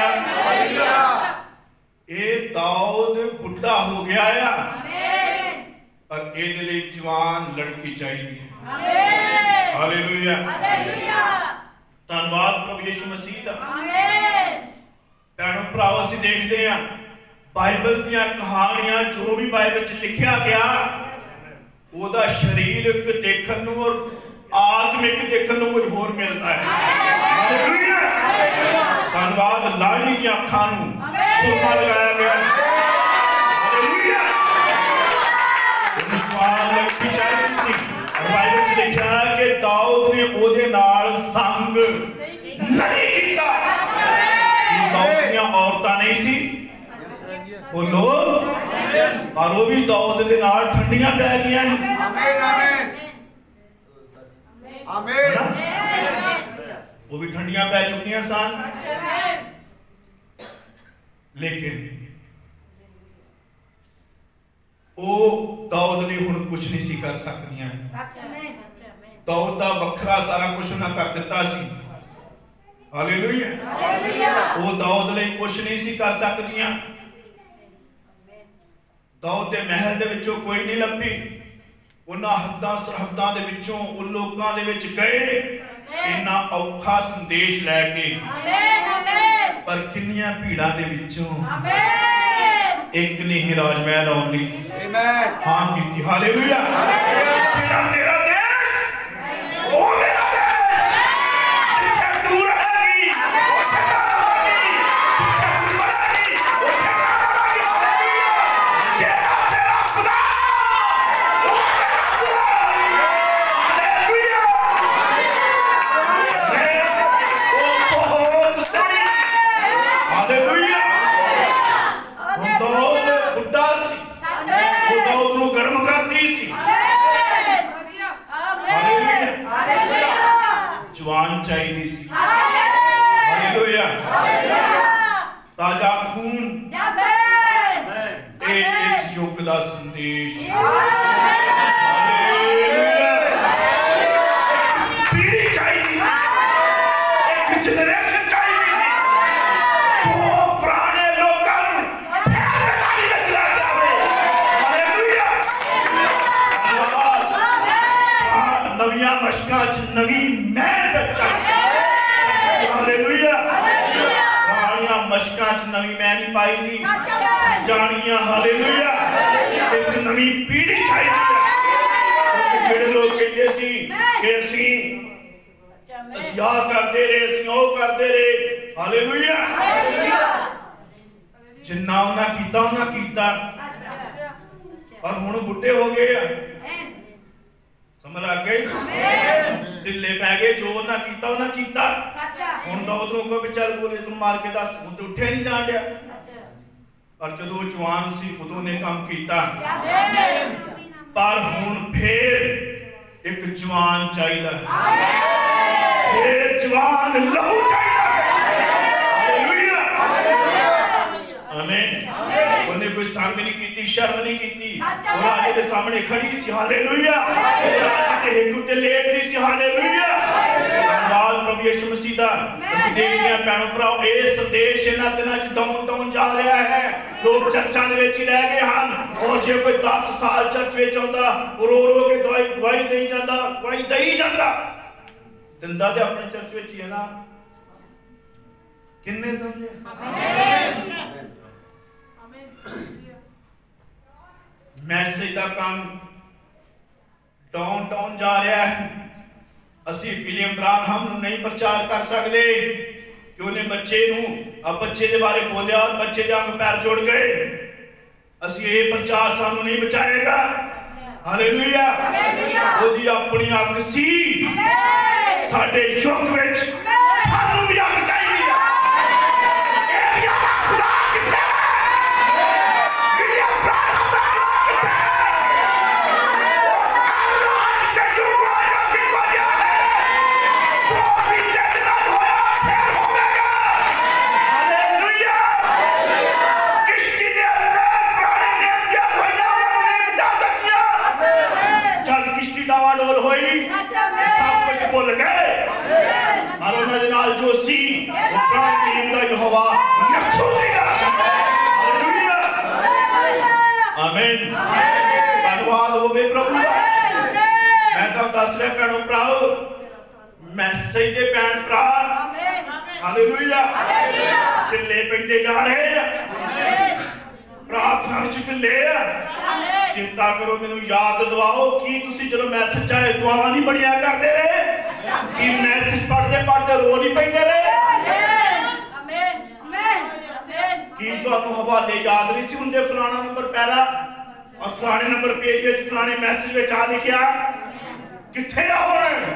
ਇਹ दाऊद बुढ़ा हो गया आ पर ਇਹਦੇ ਲਈ जवान लड़की चाहिए है। हालेलुया। धन्यवाद प्रभु यीशु मसीह दा। भैणों भराओ ਅਸੀਂ देखते हैं बाइबल ਦੀਆਂ कहानियां जो भी बाइबल च लिखिया गया ਉਹਦਾ शरीरक देखने ਨੂੰ और आत्मिक देखने ਨੂੰ कुछ होर मिलता है। हालेलुया। धन्यवाद। लाड़ी ਦੀਆਂ ਅੱਖਾਂ ਨੂੰ सुरमा लगाया गया। हालेलुया। लड़की चाहिए सी और बाइबल च लिखा है कि दाऊद ने ਉਹਦੇ ਨਾਲ संग नहीं कीता। दाऊद ਦੀਆਂ औरतां नहीं सी वो लोग और वो भी दाऊद ਦੇ ਨਾਲ ਠੰਡੀਆਂ ਪੈ ਗਈਆਂ। आमीन आमीन। वो भी ठंडियां पै चुकियां सन लेकिन वो दाऊद ने हुण कुछ नहीं सी कर सकदियां। दाऊद दा वखरा सारा कुछ उन्हां कर दिता सी। हालेलुया। वो दाऊद लई कुछ नहीं सी कर सकदियां। दाऊद दे महल दे विचों कोई नहीं लभी। उन्हां हद्दां सरहदां दे विचों उन लोकां दे विच गए इन्ना औखा संदेश लैके पर किन्नियां भीड़ां दे विचों एक ने ही राजमहल आउण लई हां कीती। हालेलुया। जेड़ा तेरा देश ओ मेरा देश जिथे दूर रहेगी उत्थे रहेगी, जिथे दूर रहेगी उत्थे रहेगी। हालेलुया। जेड़ा तेरा खुदा ओ मेरा खुदा। हालेलुया। हालेलुया। दाऊद बुढ़ा सी, वो दाऊद नूं गर्म करदी सी। हालेलुया। जवान चाहिदी सी। हालेलुया। ताजा खून इस युग दा संदेश। हालेलुया। पीढ़ी चाहिदी सी, एक जनरेशन चाहिदी सी जो पुराने लोकां नूं फेर विच ला जावे। हालेलुया। नवीं मशकां च नवीं महल बच्चा। हालेलुया। पुरानियां मशकां च नवीं महल नहीं पाई दी जानियां। हालेलुया। एक नवीं पीढ़ी चाहिदी है। जेड़े लोग कहते सी कि असीं आ करते रहे, असीं ओ करते रहे। हालेलुया। जिन्ना उन्हां कीता पर हुण बुढ़े हो गए। समझ लग गई। ढिले पै गए। जो उन्हां कीता हुण दाऊद नूं कहो चल बोले तू मार के दस। हुण तो उठे नहीं जाण दिया। पर जदों जवान सी उदों ने काम कीता। पर हुण फिर एक जवान चाहिदा। फिर जवान लहू चाहिए। आमीन। उन्हें कोई संग नहीं की, शर्म नहीं की, राजे के सामने खड़ी सी। हालेलुया। राजे के हिक उत्ते लेटदी सी। हालेलुया। धन्यवाद प्रभु यीशु मसीह दा। असीं देखदे हां भैणो भराओ, ये संदेश इन्हां दिनां च दौन जा रहा है। लोग चर्चां दे विच रह गए हन, और जे कोई 10 साल चर्च विच आउंदा रो रो के गवाही देई जांदा, गवाही देई जांदा, दिंदा ते अपने चर्च विच ही है ना। किन्ने समझे? आमीन। मैसेज का काम डाउन जा रहा है। असी विलियम ब्रानहम नूं नहीं प्रचार कर सकते कि उन्हें बच्चे बच्चे के बारे बोलिया और बच्चे के अंग पैर जुड़ गए। असी ये प्रचार सानू नहीं बचाएगा। हालेलुया। ओदी अपनी अग सी, साडे युग विच सानू भी अग चाहिए। डावाडोल होई, सब कुछ भुल गए, और उन्होंने नाल जो सी वो प्राण दा यहोवा यीशु सीगा। हालेलुया। आमीन। धन्यवाद होवे प्रभु दा। मैं तो दस रहा भैणो भराओ, मैसेज दे भैण भरा हालेलुया ढिले पैंदे जा रहे हैं, प्रार्थना विच ढिले आ। चिंता करो, मैनू याद दिवाओ कि तुसी जदों मैसेज चाहे दुआवां नहीं बड़िया करते रहे, कि मैसेज पढ़ते पढ़ते रो नहीं पैंदे रहे, कि तुहानू हवाले याद नहीं सी हुंदे, फलाना नंबर पहला और फलाने नंबर पेज विच फलाने मैसेज विच आ लिखिया, कित्थे आ हुण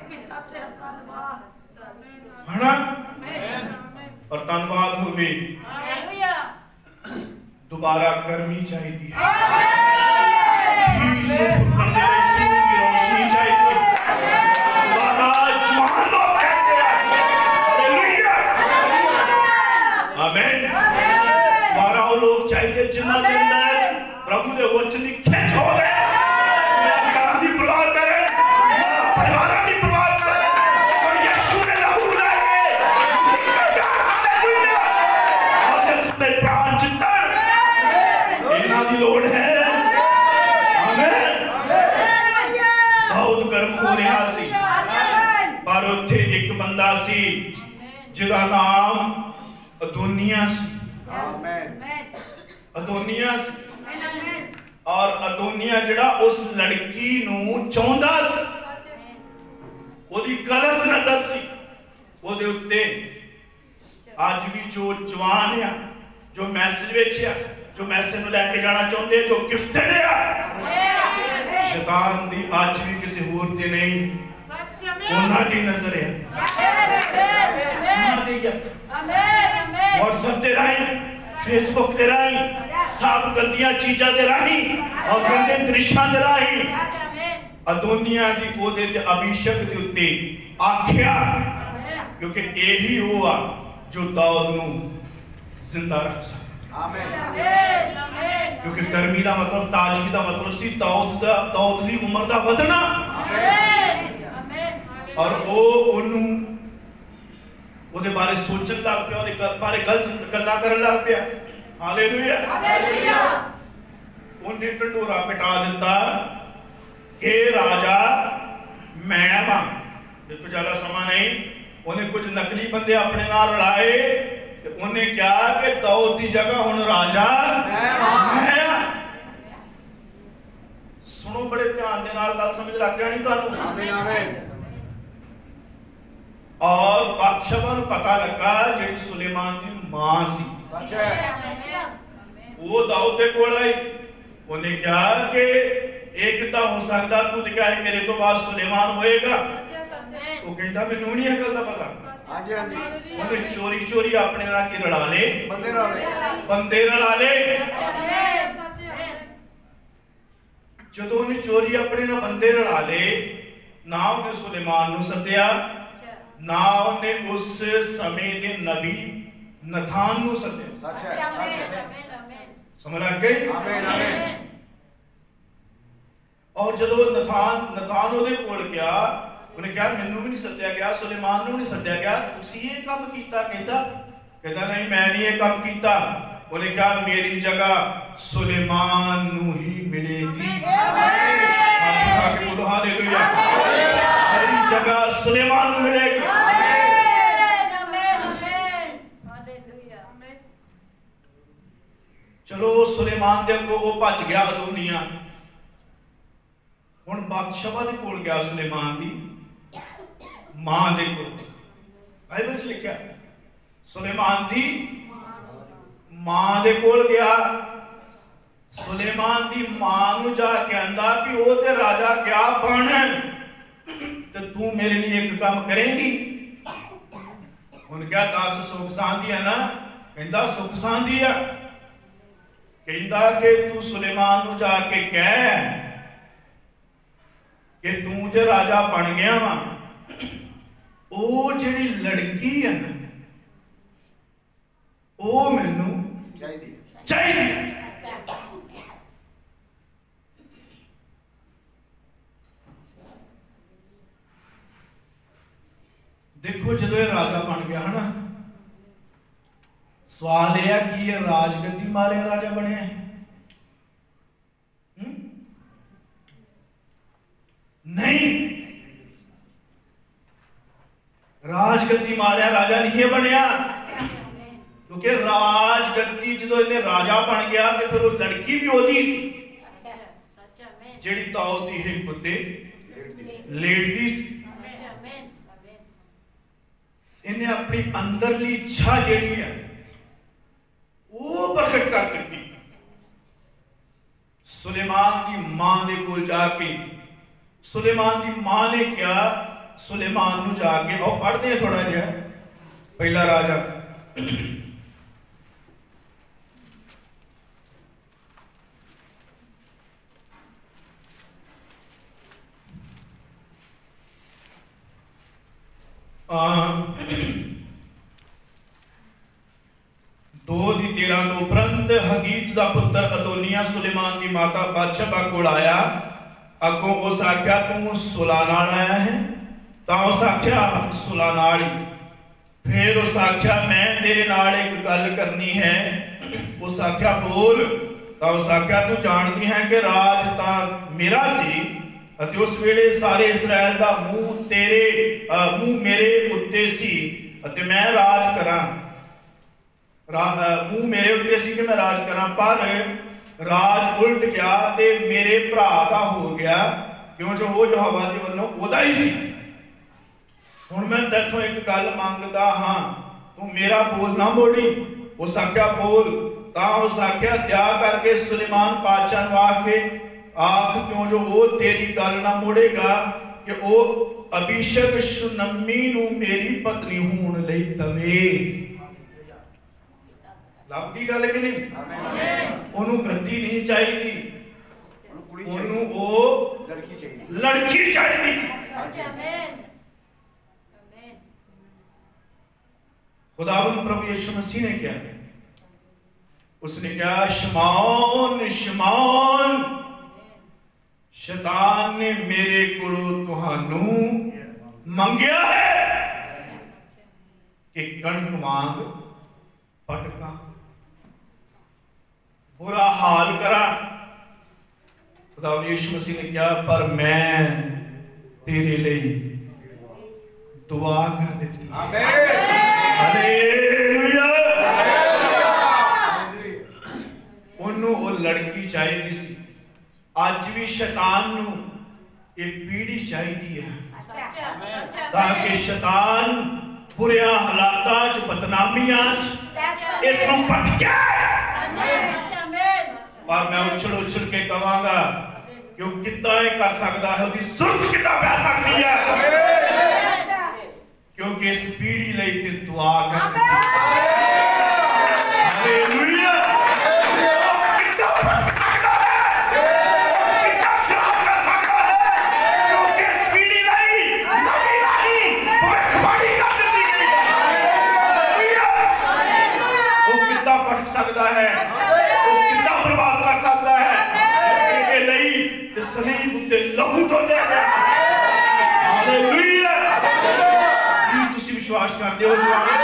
हना। और धन्यवाद होवे, दोबारा गर्मी चाहिए, रोशनी चाहिए, दोबारा जवान लोग चाहिए। आमीन। दोबारा वो लोग चाहिए जिन्हां दे अंदर प्रभु दे वचन दी खिंच होवे, घरां दी परवाह करे, परिवारां दी परवाह करे, और यीशु दे लहू लाके हालेलुया और यीशु दे प्राण जिंदा इन्हां दी लोड़ है। बहुत गर्म हो रहा सी, पर उत्थे एक बंदा सी जिहदा नाम अदोनिया सी। अदोनिया सी, और अदोनिया जिहड़ा उस लड़की नूं चाहुंदा सी, ओदी गलत नजर सी ओदे उत्ते। अज भी जो जवान आ, जो मैसेज विच आ, जो मैसेज नूं लैके जाना चाहुंदे, जो गिफ्टेड आ, शैतान दी आज भी किसी होर ते नहीं, उन्हां दी नजर है। व्हाट्सएप दे राही, फेसबुक दे राही, सब गंदियां चीजां दे राही और गंदे दृश्यां दे राही अदोनिया दी ओदे ते अभिषेक दे उत्ते आख्या, क्योंकि यही वो आ जो दाऊद नूं जिंदा रख सकदा। क्योंकि गर्मी का मतलब, ताजगी का मतलब सी दाऊद की उम्र का वधना, और वो उन्होंने ਉਹਦੇ ਬਾਰੇ ਸੋਚਣ ਲੱਗ ਪਿਆ, ਉਹਦੇ ਬਾਰੇ ਗਲਤ ਗੱਲਾਂ ਕਰਨ ਲੱਗ ਪਿਆ। Hallelujah hallelujah. ਉਹਨੇ ਢੰਡੋਰਾ ਪਿਟਾ ਦਿੱਤਾ ਕਿ ਰਾਜਾ ਮੈਂ ਵਾਂ। ਦੇਖੋ ਜ਼ਿਆਦਾ ਸਮਾਂ ਨਹੀਂ, ਉਹਨੇ ਕੁਝ ਨਕਲੀ ਬੰਦੇ ਆਪਣੇ ਨਾਲ ਰਲਾਏ ਤੇ ਉਹਨੇ ਕਿਹਾ ਕਿ ਦਾਊਦ ਦੀ ਜਗ੍ਹਾ ਹੁਣ ਰਾਜਾ ਮੈਂ ਆ। ਸੁਣੋ ਬੜੇ ਧਿਆਨ ਦੇ ਨਾਲ, ਗੱਲ ਸਮਝ ਲੱਗ ਜਾਣੀ ਤੁਹਾਨੂੰ। ਆਮੀਨ ਆਮੀਨ। और बादशाह नूं पता लगा जिहड़ी सुलेमान दी मां सी, सच है, वो दाऊद दे कोल आई। उन्हें कहा कि एक तो हो सकदा तू ते कहे मेरे तो बाद सुलेमान होएगा। वो कहता मैनूं नहीं है गल दा पता। हां जी हां जी। उन्हें चोरी चोरी अपने नाल की रला ले, बंदे रला ले। जदों उन्हें चोरी अपने नाल बंदे रला ले ना, उन्हें सुलेमान नूं सद्दिया ना उन्हें उस समय के नबी नथान नू सद्या। समझ आ गई? और जो नथान ਉਹਦੇ ਕੋਲ ਗਿਆ, ਉਹਨੇ ਕਿਹਾ ਮੈਨੂੰ ਵੀ ਨਹੀਂ ਸੱਦਿਆ ਗਿਆ, ਸੁਲੇਮਾਨ ਨੂੰ ਨਹੀਂ ਸੱਦਿਆ ਗਿਆ, ਤੁਸੀਂ ਇਹ ਕੰਮ ਕੀਤਾ? ਕਹਿੰਦਾ ਨਹੀਂ ਮੈਂ ਨਹੀਂ ਇਹ ਕੰਮ ਕੀਤਾ। ਉਹਨੇ ਕਿਹਾ ਮੇਰੀ ਜਗ੍ਹਾ ਸੁਲੇਮਾਨ ਨੂੰ ਹੀ ਮਿਲੇਗੀ। ਆਮੀਨ। बोलो हालेलुया। मेरी जगह सुलेमान को मिलेगी। चलो सुलेमान दे को वो भज गया अदोनिया, हुण बादशाह दे कोल गया सुलेमान दी मां दे कोल। बाइबल च लिखा सुलेमान दी मां दे कोल गया। सुलेमान दी मां नू जाके आंदा कि ओ ते राजा क्या बन ते तू मेरे लिए एक काम करेंगी? उन्हें क्या 10 सुख सांधी है ना? कहंदा सुख सांधी है। कहंदा कि तू सुलेमान नू जाके कह कि तू ते राजा बन गया वा, ओ जिहड़ी लड़की है ना ओ मैनू चाहिए। देखो जो ये राजा बन गया है ना, सवाल यह है कि ये राजगद्दी मारे राजा बने है? नहीं, राजगद्दी मारे राजा नहीं है बनया, क्योंकि राजगद्दी जो इन्हें राजा बन गया तो फिर वो लड़की भी होती सी जेड़ी दाऊद दी हिप उत्ते लेटदी सी। इन्हें अपनी अंदरली इच्छा जेड़ी है वो प्रकट कर दी। सुलेमान की मां दे कोल जाके सुलेमान की मां ने क्या सुलेमान नू जाके, और पढ़ते हैं थोड़ा जिहा पहला राजा दो दी 13 तो उपरंत हगीत दा पुत्र अदोनिया सुलेमान की माता बादशाह कोल आया। अगों उस आख्या तू सुला नाल आया है? तां उस आख्या सुला नाल ही। फिर उस आख्या मैं तेरे नाल एक गल करनी है। उस आख्या बोल। तां उस आख्या तू जानती है कि राज तां मेरा सी अते उस वेले सारे इसराइल दा मुंह मेरे उत्ते सी अते मैं राज करा। मुंह मेरे उत्ते सी कि मैं राज करा, पर राज उल्ट गया ते मेरे भरा दा हो गया, क्यों जो वो हवा दी वल्लों ओदा ही सी। हुण मैं तेथों एक गल मंगदा हां, तू मेरा बोल ना मोड़ी। उस आख्या बोल। तां उस आख्या दया करके सुलेमान पातशाह नू आखे आख, क्यों जो वो तेरी गल ना मोड़ेगा कि वो अभिषेक शुनम्मी नू मेरी पत्नी होने लई दवे। लभदी गल कि नहीं? ओनू गद्दी नहीं चाहिए, ओनू वो लड़की चाहिए। खुदावंद प्रभु यीशु मसीह ने क्या, उसने क्या, शमौन शमौन शैतान ने मेरे कोलों तुहानू मंगया है कि कणक मांग पटका बुरा हाल करा। खुदावंद यीशु मसीह ने क्या, पर मैं तेरे लिए दुआ कर देती। हालेलुया। ओनू वो लड़की चाहिए सी। आज भी शैतान नू एक पीढ़ी चाहिए है ताकि शैतान बुरे हालातां च बदनामियां च इस नू भटके। और मैं उछल उछल के कहांगा कि कितना कर सकता है, उसकी जरूरत कितना पै सकती है, क्योंकि इस पीढ़ी लई ते दुआ कर। हालेलुया। दिओ जवान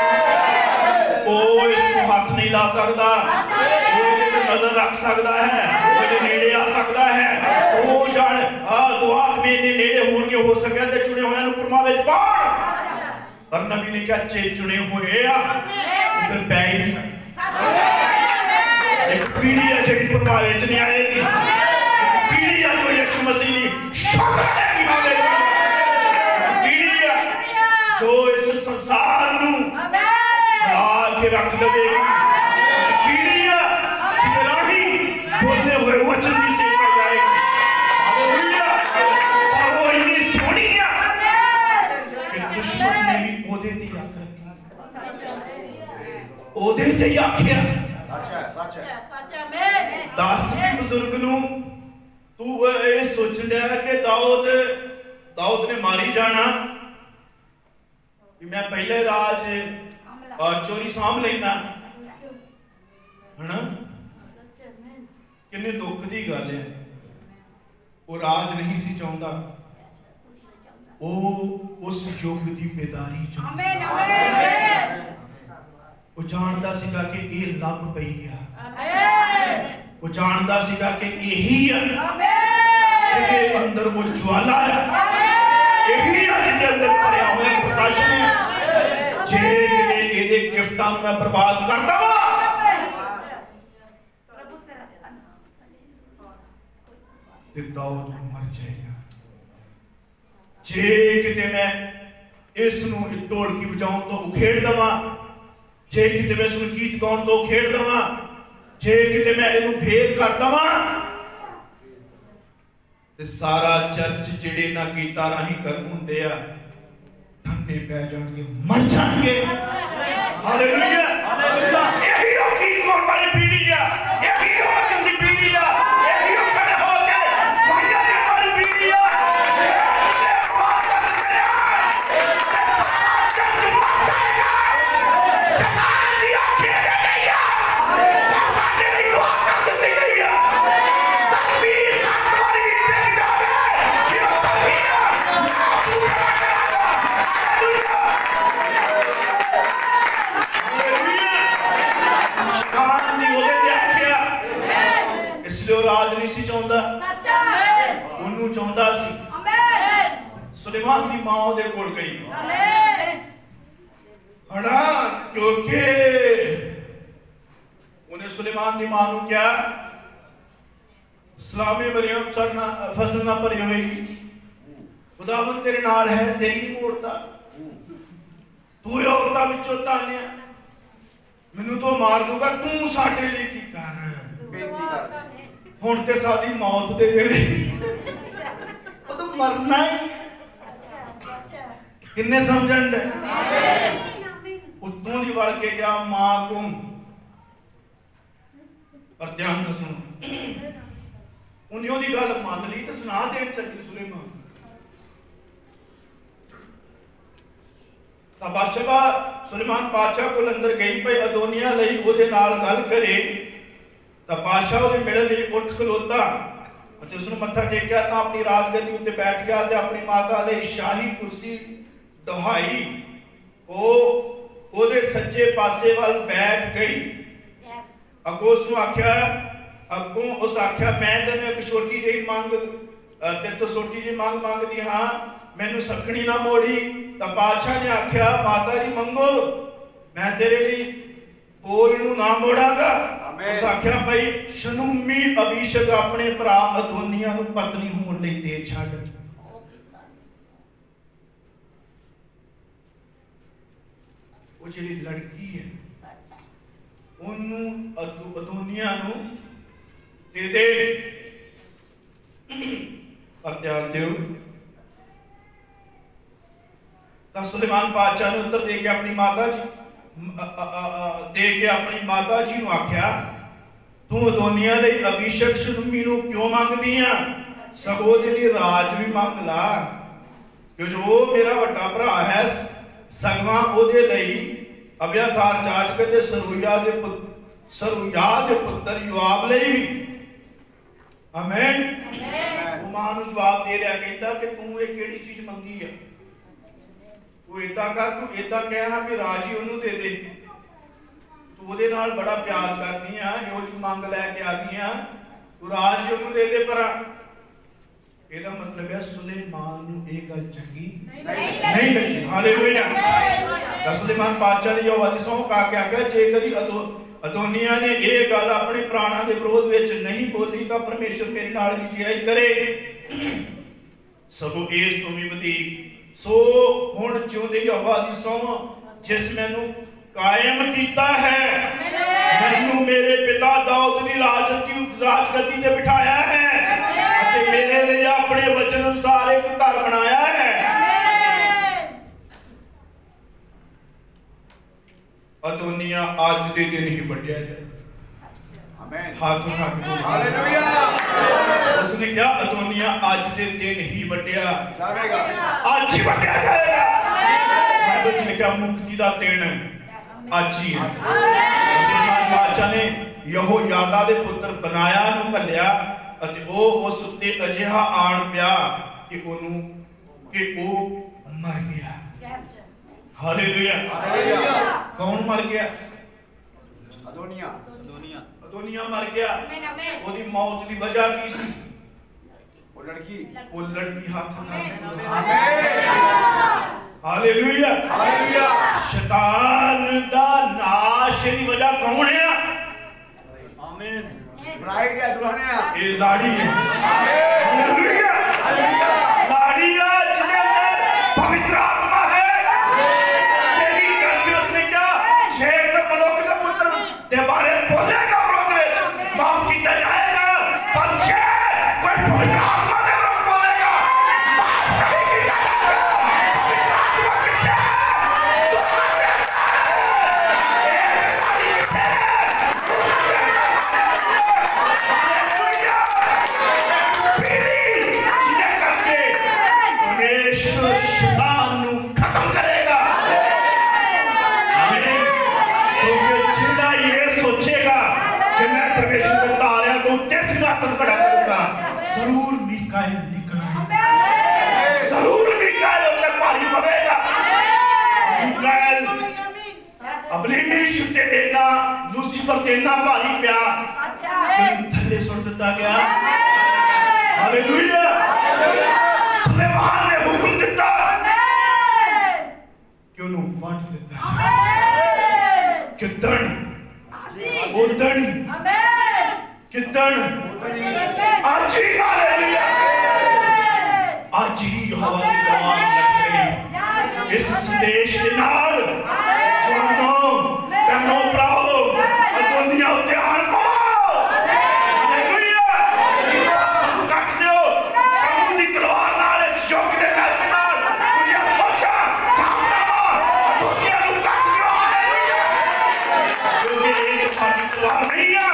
इसको हाथ नहीं ला सकता, नजर रख सकता है, नेड़े आ सकता है। वो जान दो आदमी इन्ने नेड़े होणगे हो सके ते चुने होया नु परमावे च पाण, पर नबी ने कहा चुने हुए आ इधर पै ही नहीं सकते। एक पीढ़ी है जिहड़ी परमावे च नहीं आएगी, पीढ़ी है जो यीशु मसीह दी शक्ल लेगी, हालेलुया। पीढ़ी है जो इस संसार नु हिला के रख देगी, पीढ़ी है जिहदे राही बोलने हुए वचन दी सेवा जाएगी, हालेलुया। और वो इतनी सोहनी है कि दुश्मन ने भी ओदे दी आख रखी, ओदे ते आखिया दस बुजुर्ग नू तू ये सोच लिया कि दाऊद ने मारी जाना कि मैं पहले राज चोरी सांभ लेना है ना। किन्ने दुख दी गल है, वो राज नहीं सी चाहता, वो उस युग दी बेदारी चाहता, वो जानता सीगा कि ये लभ पई है, वो जानता सीगा कि यही है जिसके अंदर वो ज्वाला है, यही है जिसके अंदर भरिया हुआ प्रकाश है। जे ये गिफ्टां मैं बर्बाद कर दवा ते दाऊद मर जाएगा। जे किते मैं इस नू ढोलकी बजाउण तो उखेड़ दवा, जे किते मैं इसनू गीत गाउण तो उखेड़ दवा, जे किते मैं इनू फेल कर दवा ते सारा चर्च जिहड़े ना गीतां राहीं कर्म हुंदे आ ठंडे पै जाणगे, मर जाणगे। Hallelujah, hallelujah. यही गीत गाउण वाली पीढ़ी आ, यही वचन दी पीढ़ी आ, यही खड़े हो के भाइयां दी वाली पीढ़ी आ। राज नहीं सी चाहता, उन्होंने चाहता सी। सुलेमान की मां उहदे कोल गई हना, क्योंकि उन्हें सुलेमान की मां नूं क्या सलामे मरियम सड़ना फसल ना भरी होगी, खुदावंद तेरे नाल है, तेरी नहीं मोड़ता, तू औरतां विचों तानिया, मैनू तो मार दूंगा, तू साडे लिए की कर बेनती कर। हुण ते साडी मौत दे वेले वो तो मरना ही, किन्ने समझण दे उत्तों दी वड़ के गया मां को। पर ध्यान से सुनो, उन्हें ओदी गल मान ली ते सुना देन चली सुलेमान। बादशाह सुलेमान बादशाह को अंदर गई पई अदोनिया लई ओदे नाल गल करे, तो बादशाह उहदे मिलण लई उठ खलोता ते उसनूं मत्था टेकिया, तां अपनी राजगद्दी उत्ते बैठ गया ते अपनी माता लई शाही कुर्सी ढहाई, ओहदे सज्जे पासे वाल बैठ गई। अगों उसनूं आख्या, अगों उस आख्या मैं तैनूं एक छोटी जी मंग तेरे छोटी जी मंग मंगदी हां, मैनूं सकनी ना मोड़ी। तो बादशाह ने आख्या माता जी मंगो, मैं तेरे लिए बोल नूं ना मोड़ांगा। उस आख्या भाई शनूमी अभिषेक अपने भरा अदोनिया नूं पत्नी होण लई दे छड्ड। वो जिहड़ी लड़की है ओनूं अदोनिया नूं दे दे। पर ध्यान दिओ, सुलेमान बादशाह ने उत्तर दे के अपनी माता जी अपनी माता जी नूं आख्या, तू अदोनिया लई अभिषेक शनूमी नूं क्यों मंगदी आ, सगों दे लई राज भी मंग ला, क्यों जो मेरा वड्डा भरा है, सगवां ओदे लई अब्यातार जाजक ते सरूया दे पुत्र योआब लई भी। आमीन। वो मां नूं जवाब दे रहा, कहता कि तू ये किहड़ी चीज मंगी है, तू इदा कर, तू इदा कह कि राज ही उन्होंने दे दे, तू ਉਹਦੇ ਨਾਲ बड़ा प्यार करनी है, यो जी मंग लैके आ गई है, तू राज ही उन्होंने दे दे। पर ਇਹਦਾ मतलब है सुलेमान ਨੂੰ ਇਹ ਗੱਲ ਚੰਗੀ नहीं लगी। हालेलुया। सुलेमान बादशाह ने यहोवा ਦੀ ਸਹੁੰ ਖਾ ਕੇ ਆਖਿਆ, ਜੇ ਕਦੀ ਅਦੋਨੀਆ ਨੇ ਇਹ ਗੱਲ ਆਪਣੇ ਪ੍ਰਾਣਾਂ ਦੇ ਵਿਰੋਧ ਵਿੱਚ नहीं ਬੋਲੀ ਤਾਂ ਪਰਮੇਸ਼ਰ ਮੇਰੇ ਨਾਲ ਵੀ ਜਿਆਈ करे। ਸਗੋਂ ਇਸ ਤੋਂ ਵੀ ਵਧੇਕ ਸੋ ਹੁਣ ਜਿਉਂਦੇ ਯहोवा ਦੀ ਸਹੁੰ ਜਿਸ ਮੈਨੂੰ कायम किया है, मैनू मेरे पिता दाऊद की राजगद्दी ते बिठाया है, मेरे लिए अपने वचन अनुसार एक घर बनाया है। अदोनिया आज दे दिन ही बढ़िया है। हाथ उठा के हालेलुया। उसने क्या अदोनिया आज दे दिन ही बढ़िया जाएगा, आज ही बढ़िया जाएगा। बाइबल में क्या मुक्ति का दिन आज ही है। बादशाह ने यहोयादा दे पुत्र बनाया ਨੂੰ ਘੱਲਿਆ ਅਤੇ ਉਹ ਉਸ ਉੱਤੇ ਅਜਿਹਾ ਆਣ ਪਿਆ ਕਿ ਉਹ मर गया। हालेलुया। कौन मर गया? अदोनिया मर गया। ਉਹਦੀ मौत ਦੀ वजह ਕੀ ਸੀ? वो लड़की हाथ हालेलुया। शैतान दा नाश दी वजह कौन है? आमीन। ब्राइड है, दुल्हन है, ये लाड़ी है। हालेलुया। लाड़ी है जिसके अंदर पवित्र आत्मा है। सही करके उसने क्या शेर में मनुख के पुत्र के बारे बोलेगा, माफ किया जाएगा, पर कोई पवित्र आत्मा जरूर मिकाएल निकला, जरूर मिकाएल उसने भारी पवेगा। मिकाएल अबलीश ते देना लूसीफर देना भारी प्या थल्ले सुट दिता गया। हालेलुया। सुलेमान ने हुक्म दिता कि उन्होंने वंड दिता कि दण उदण कितन आज ही हालेलुया। आज ही यहोवा की जवान लग रही इस संदेश के नाल जोड़ो बहनों भराओ अदोनिया उद्यान पाओ। हालेलुया। कट दो प्रभु दी तलवार नाल इस युग दे मैसेज नाल मुझे सोचा अदोनिया नु कट दो। हालेलुया। क्योंकि ये तुम्हारी तलवार नहीं है,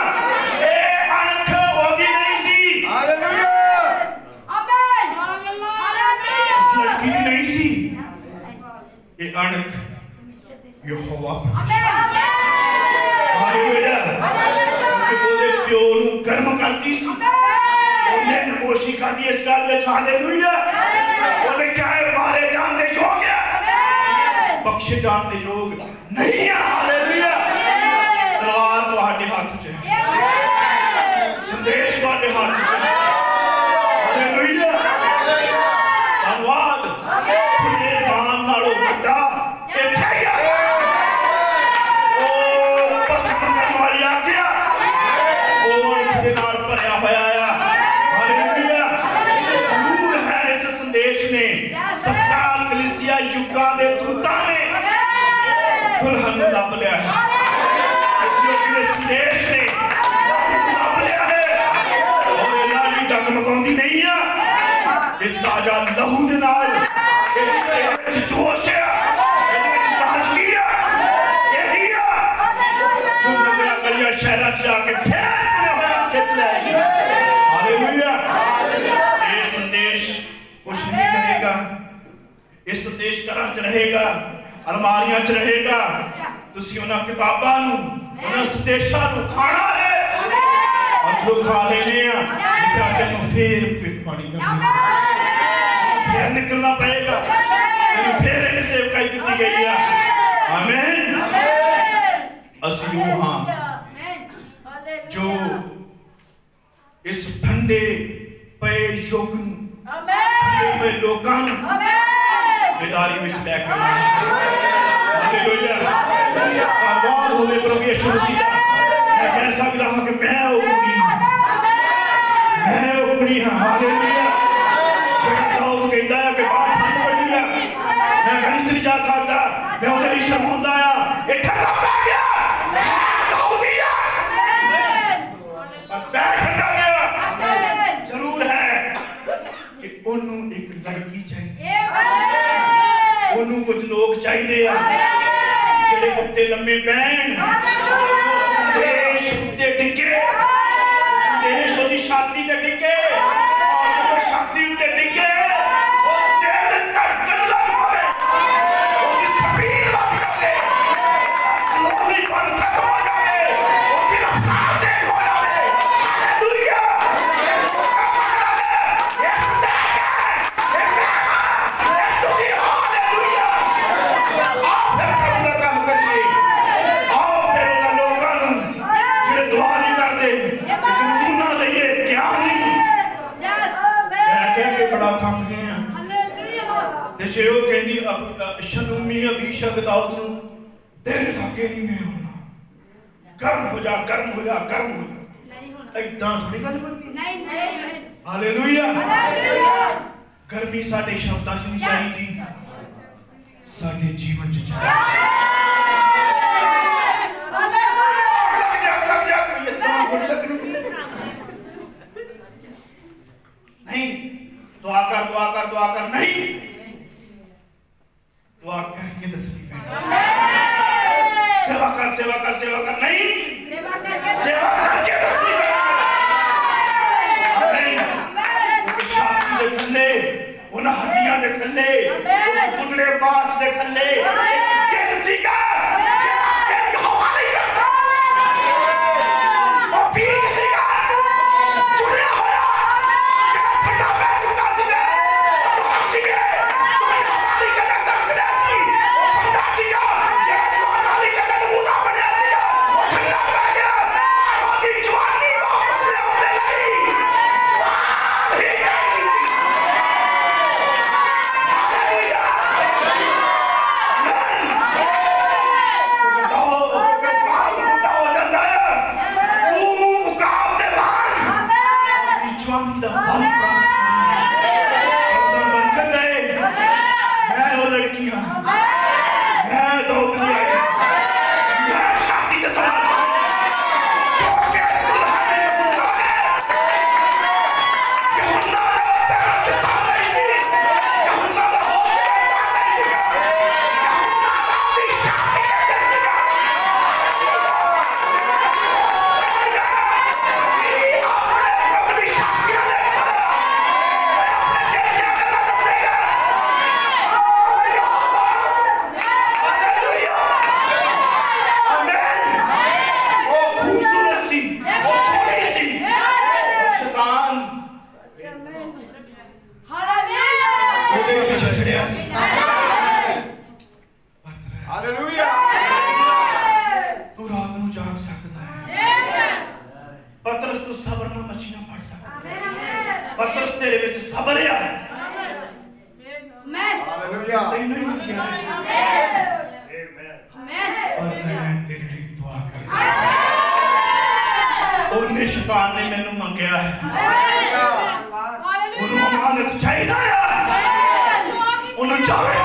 अणक यहोवा हालेलुया बोले प्यो नु गर्म करती सी, ओने नमोशी खादी इस गल विच। हालेलुया। ओने क्या है मारे जान दे योग है, बख्शे जान दे योग नहीं है। हालेलुया। तलवार तुहाडे हाथ च है, संदेश तुहाडे हाथ च है। हालेलुया। धन्यवाद। सुलेमान नालों वड्डा दुल्हन लब लिया है, संदेश ने लब लिया है और ये लाड़ी डगमगाउंदी नहीं है, ये ताजा लहू दे नाल जोश है, ताजगी है, यही है जो नगरा गलियां शहर जाके हालेलुया। ये संदेश कुछ नहीं करेगा, ये संदेश घरां च रहेगा, अलमारियां च रहेगा। तुसी उन्हां किताबां नूं उन्हां संदेशां नूं खाना है और जो खा लेने आ निकल के फिर पिट पानी करनी, फिर निकलना पड़ेगा, फिर एक सेवकाई बेदारी में लेके हालेलुया धन्यवाद होवे प्रभु यीशु मसीह दा मैं कह सकदा हां कि मैं ओ कुड़ी हां हालेलुया दाऊद कहंदा है कि बाहर ठंड बड़ी है मैं गली च नहीं जा सकदा मैं ओदे लिए शर्मांदा आ ये ठंडा पै गया दाऊद ही है मैं ठंडा गया जरूर है कि ओनू एक लड़की चाहिए ओनू कुछ लोग चाहिए जेड़े कुत्ते लम्मे पैन संदेश उत्ते टिके संदेश ओदी छाती ते टिके और छाती उत्ते टिके और दिल धड़कन लग पवे ओदी स्पीड बढ़ जाए स्लोली पर खत्म हो जाए ओदी रफ्तार तेज हो जाए हालेलुया ये संदेश है ये तुसी हालेलुया आप फिर काम करिए आओ फिर उन लोगों ਨੂੰ ਜਿਹੜੇ ਦੁਆ ਨਹੀਂ ਕਰਦੇ ਤੂੰ ਨਾ ਦਈਏ ਕਿਆ ਨਹੀਂ ਮੈਂ ਕਹਿ ਕੇ ਬੜਾ ਥੱਕ ਗਏ ਆ ਤੇ ਜੇ ਉਹ ਕਹਿੰਦੀ ਸ਼ਨੂਮੀ ਅਭੀਸ਼ਕ ਦਾਊਦ ਨੂੰ ਤੇਰੇ ਲਾਗੇ ਨਹੀਂ ਮੈਂ ਹੋਣਾ ਗਰਮ ਹੋ ਜਾ ਗਰਮ ਹੋ ਜਾ ਗਰਮ ਹੋ ਜਾ ਨਹੀਂ ਹੋਣਾ ਇਦਾਂ ਥੋੜੀ ਗੱਲ ਬਣਦੀ ਨਹੀਂ ਹਾਲੇਲੂਇਆ ਗਰਮੀ ਸਾਡੇ ਸ਼ਬਦਾਂ 'ਚ ਨਹੀਂ ਚਾਹੀਦੀ ਸਾਡੇ ਜੀਵਨ 'ਚ ਚਾਹੀਦੀ नहीं दुआ कर दुआ कर दुआ कर नहीं दुआ करके दसवीं सेवा कर सेवा कर सेवा कर नहीं सेवा करके दसवीं छाती दे थल्ले उन हड्डियां दे थल्ले उस बुढ़ड़े बास दे थल्ले दिल सीगा चाहिए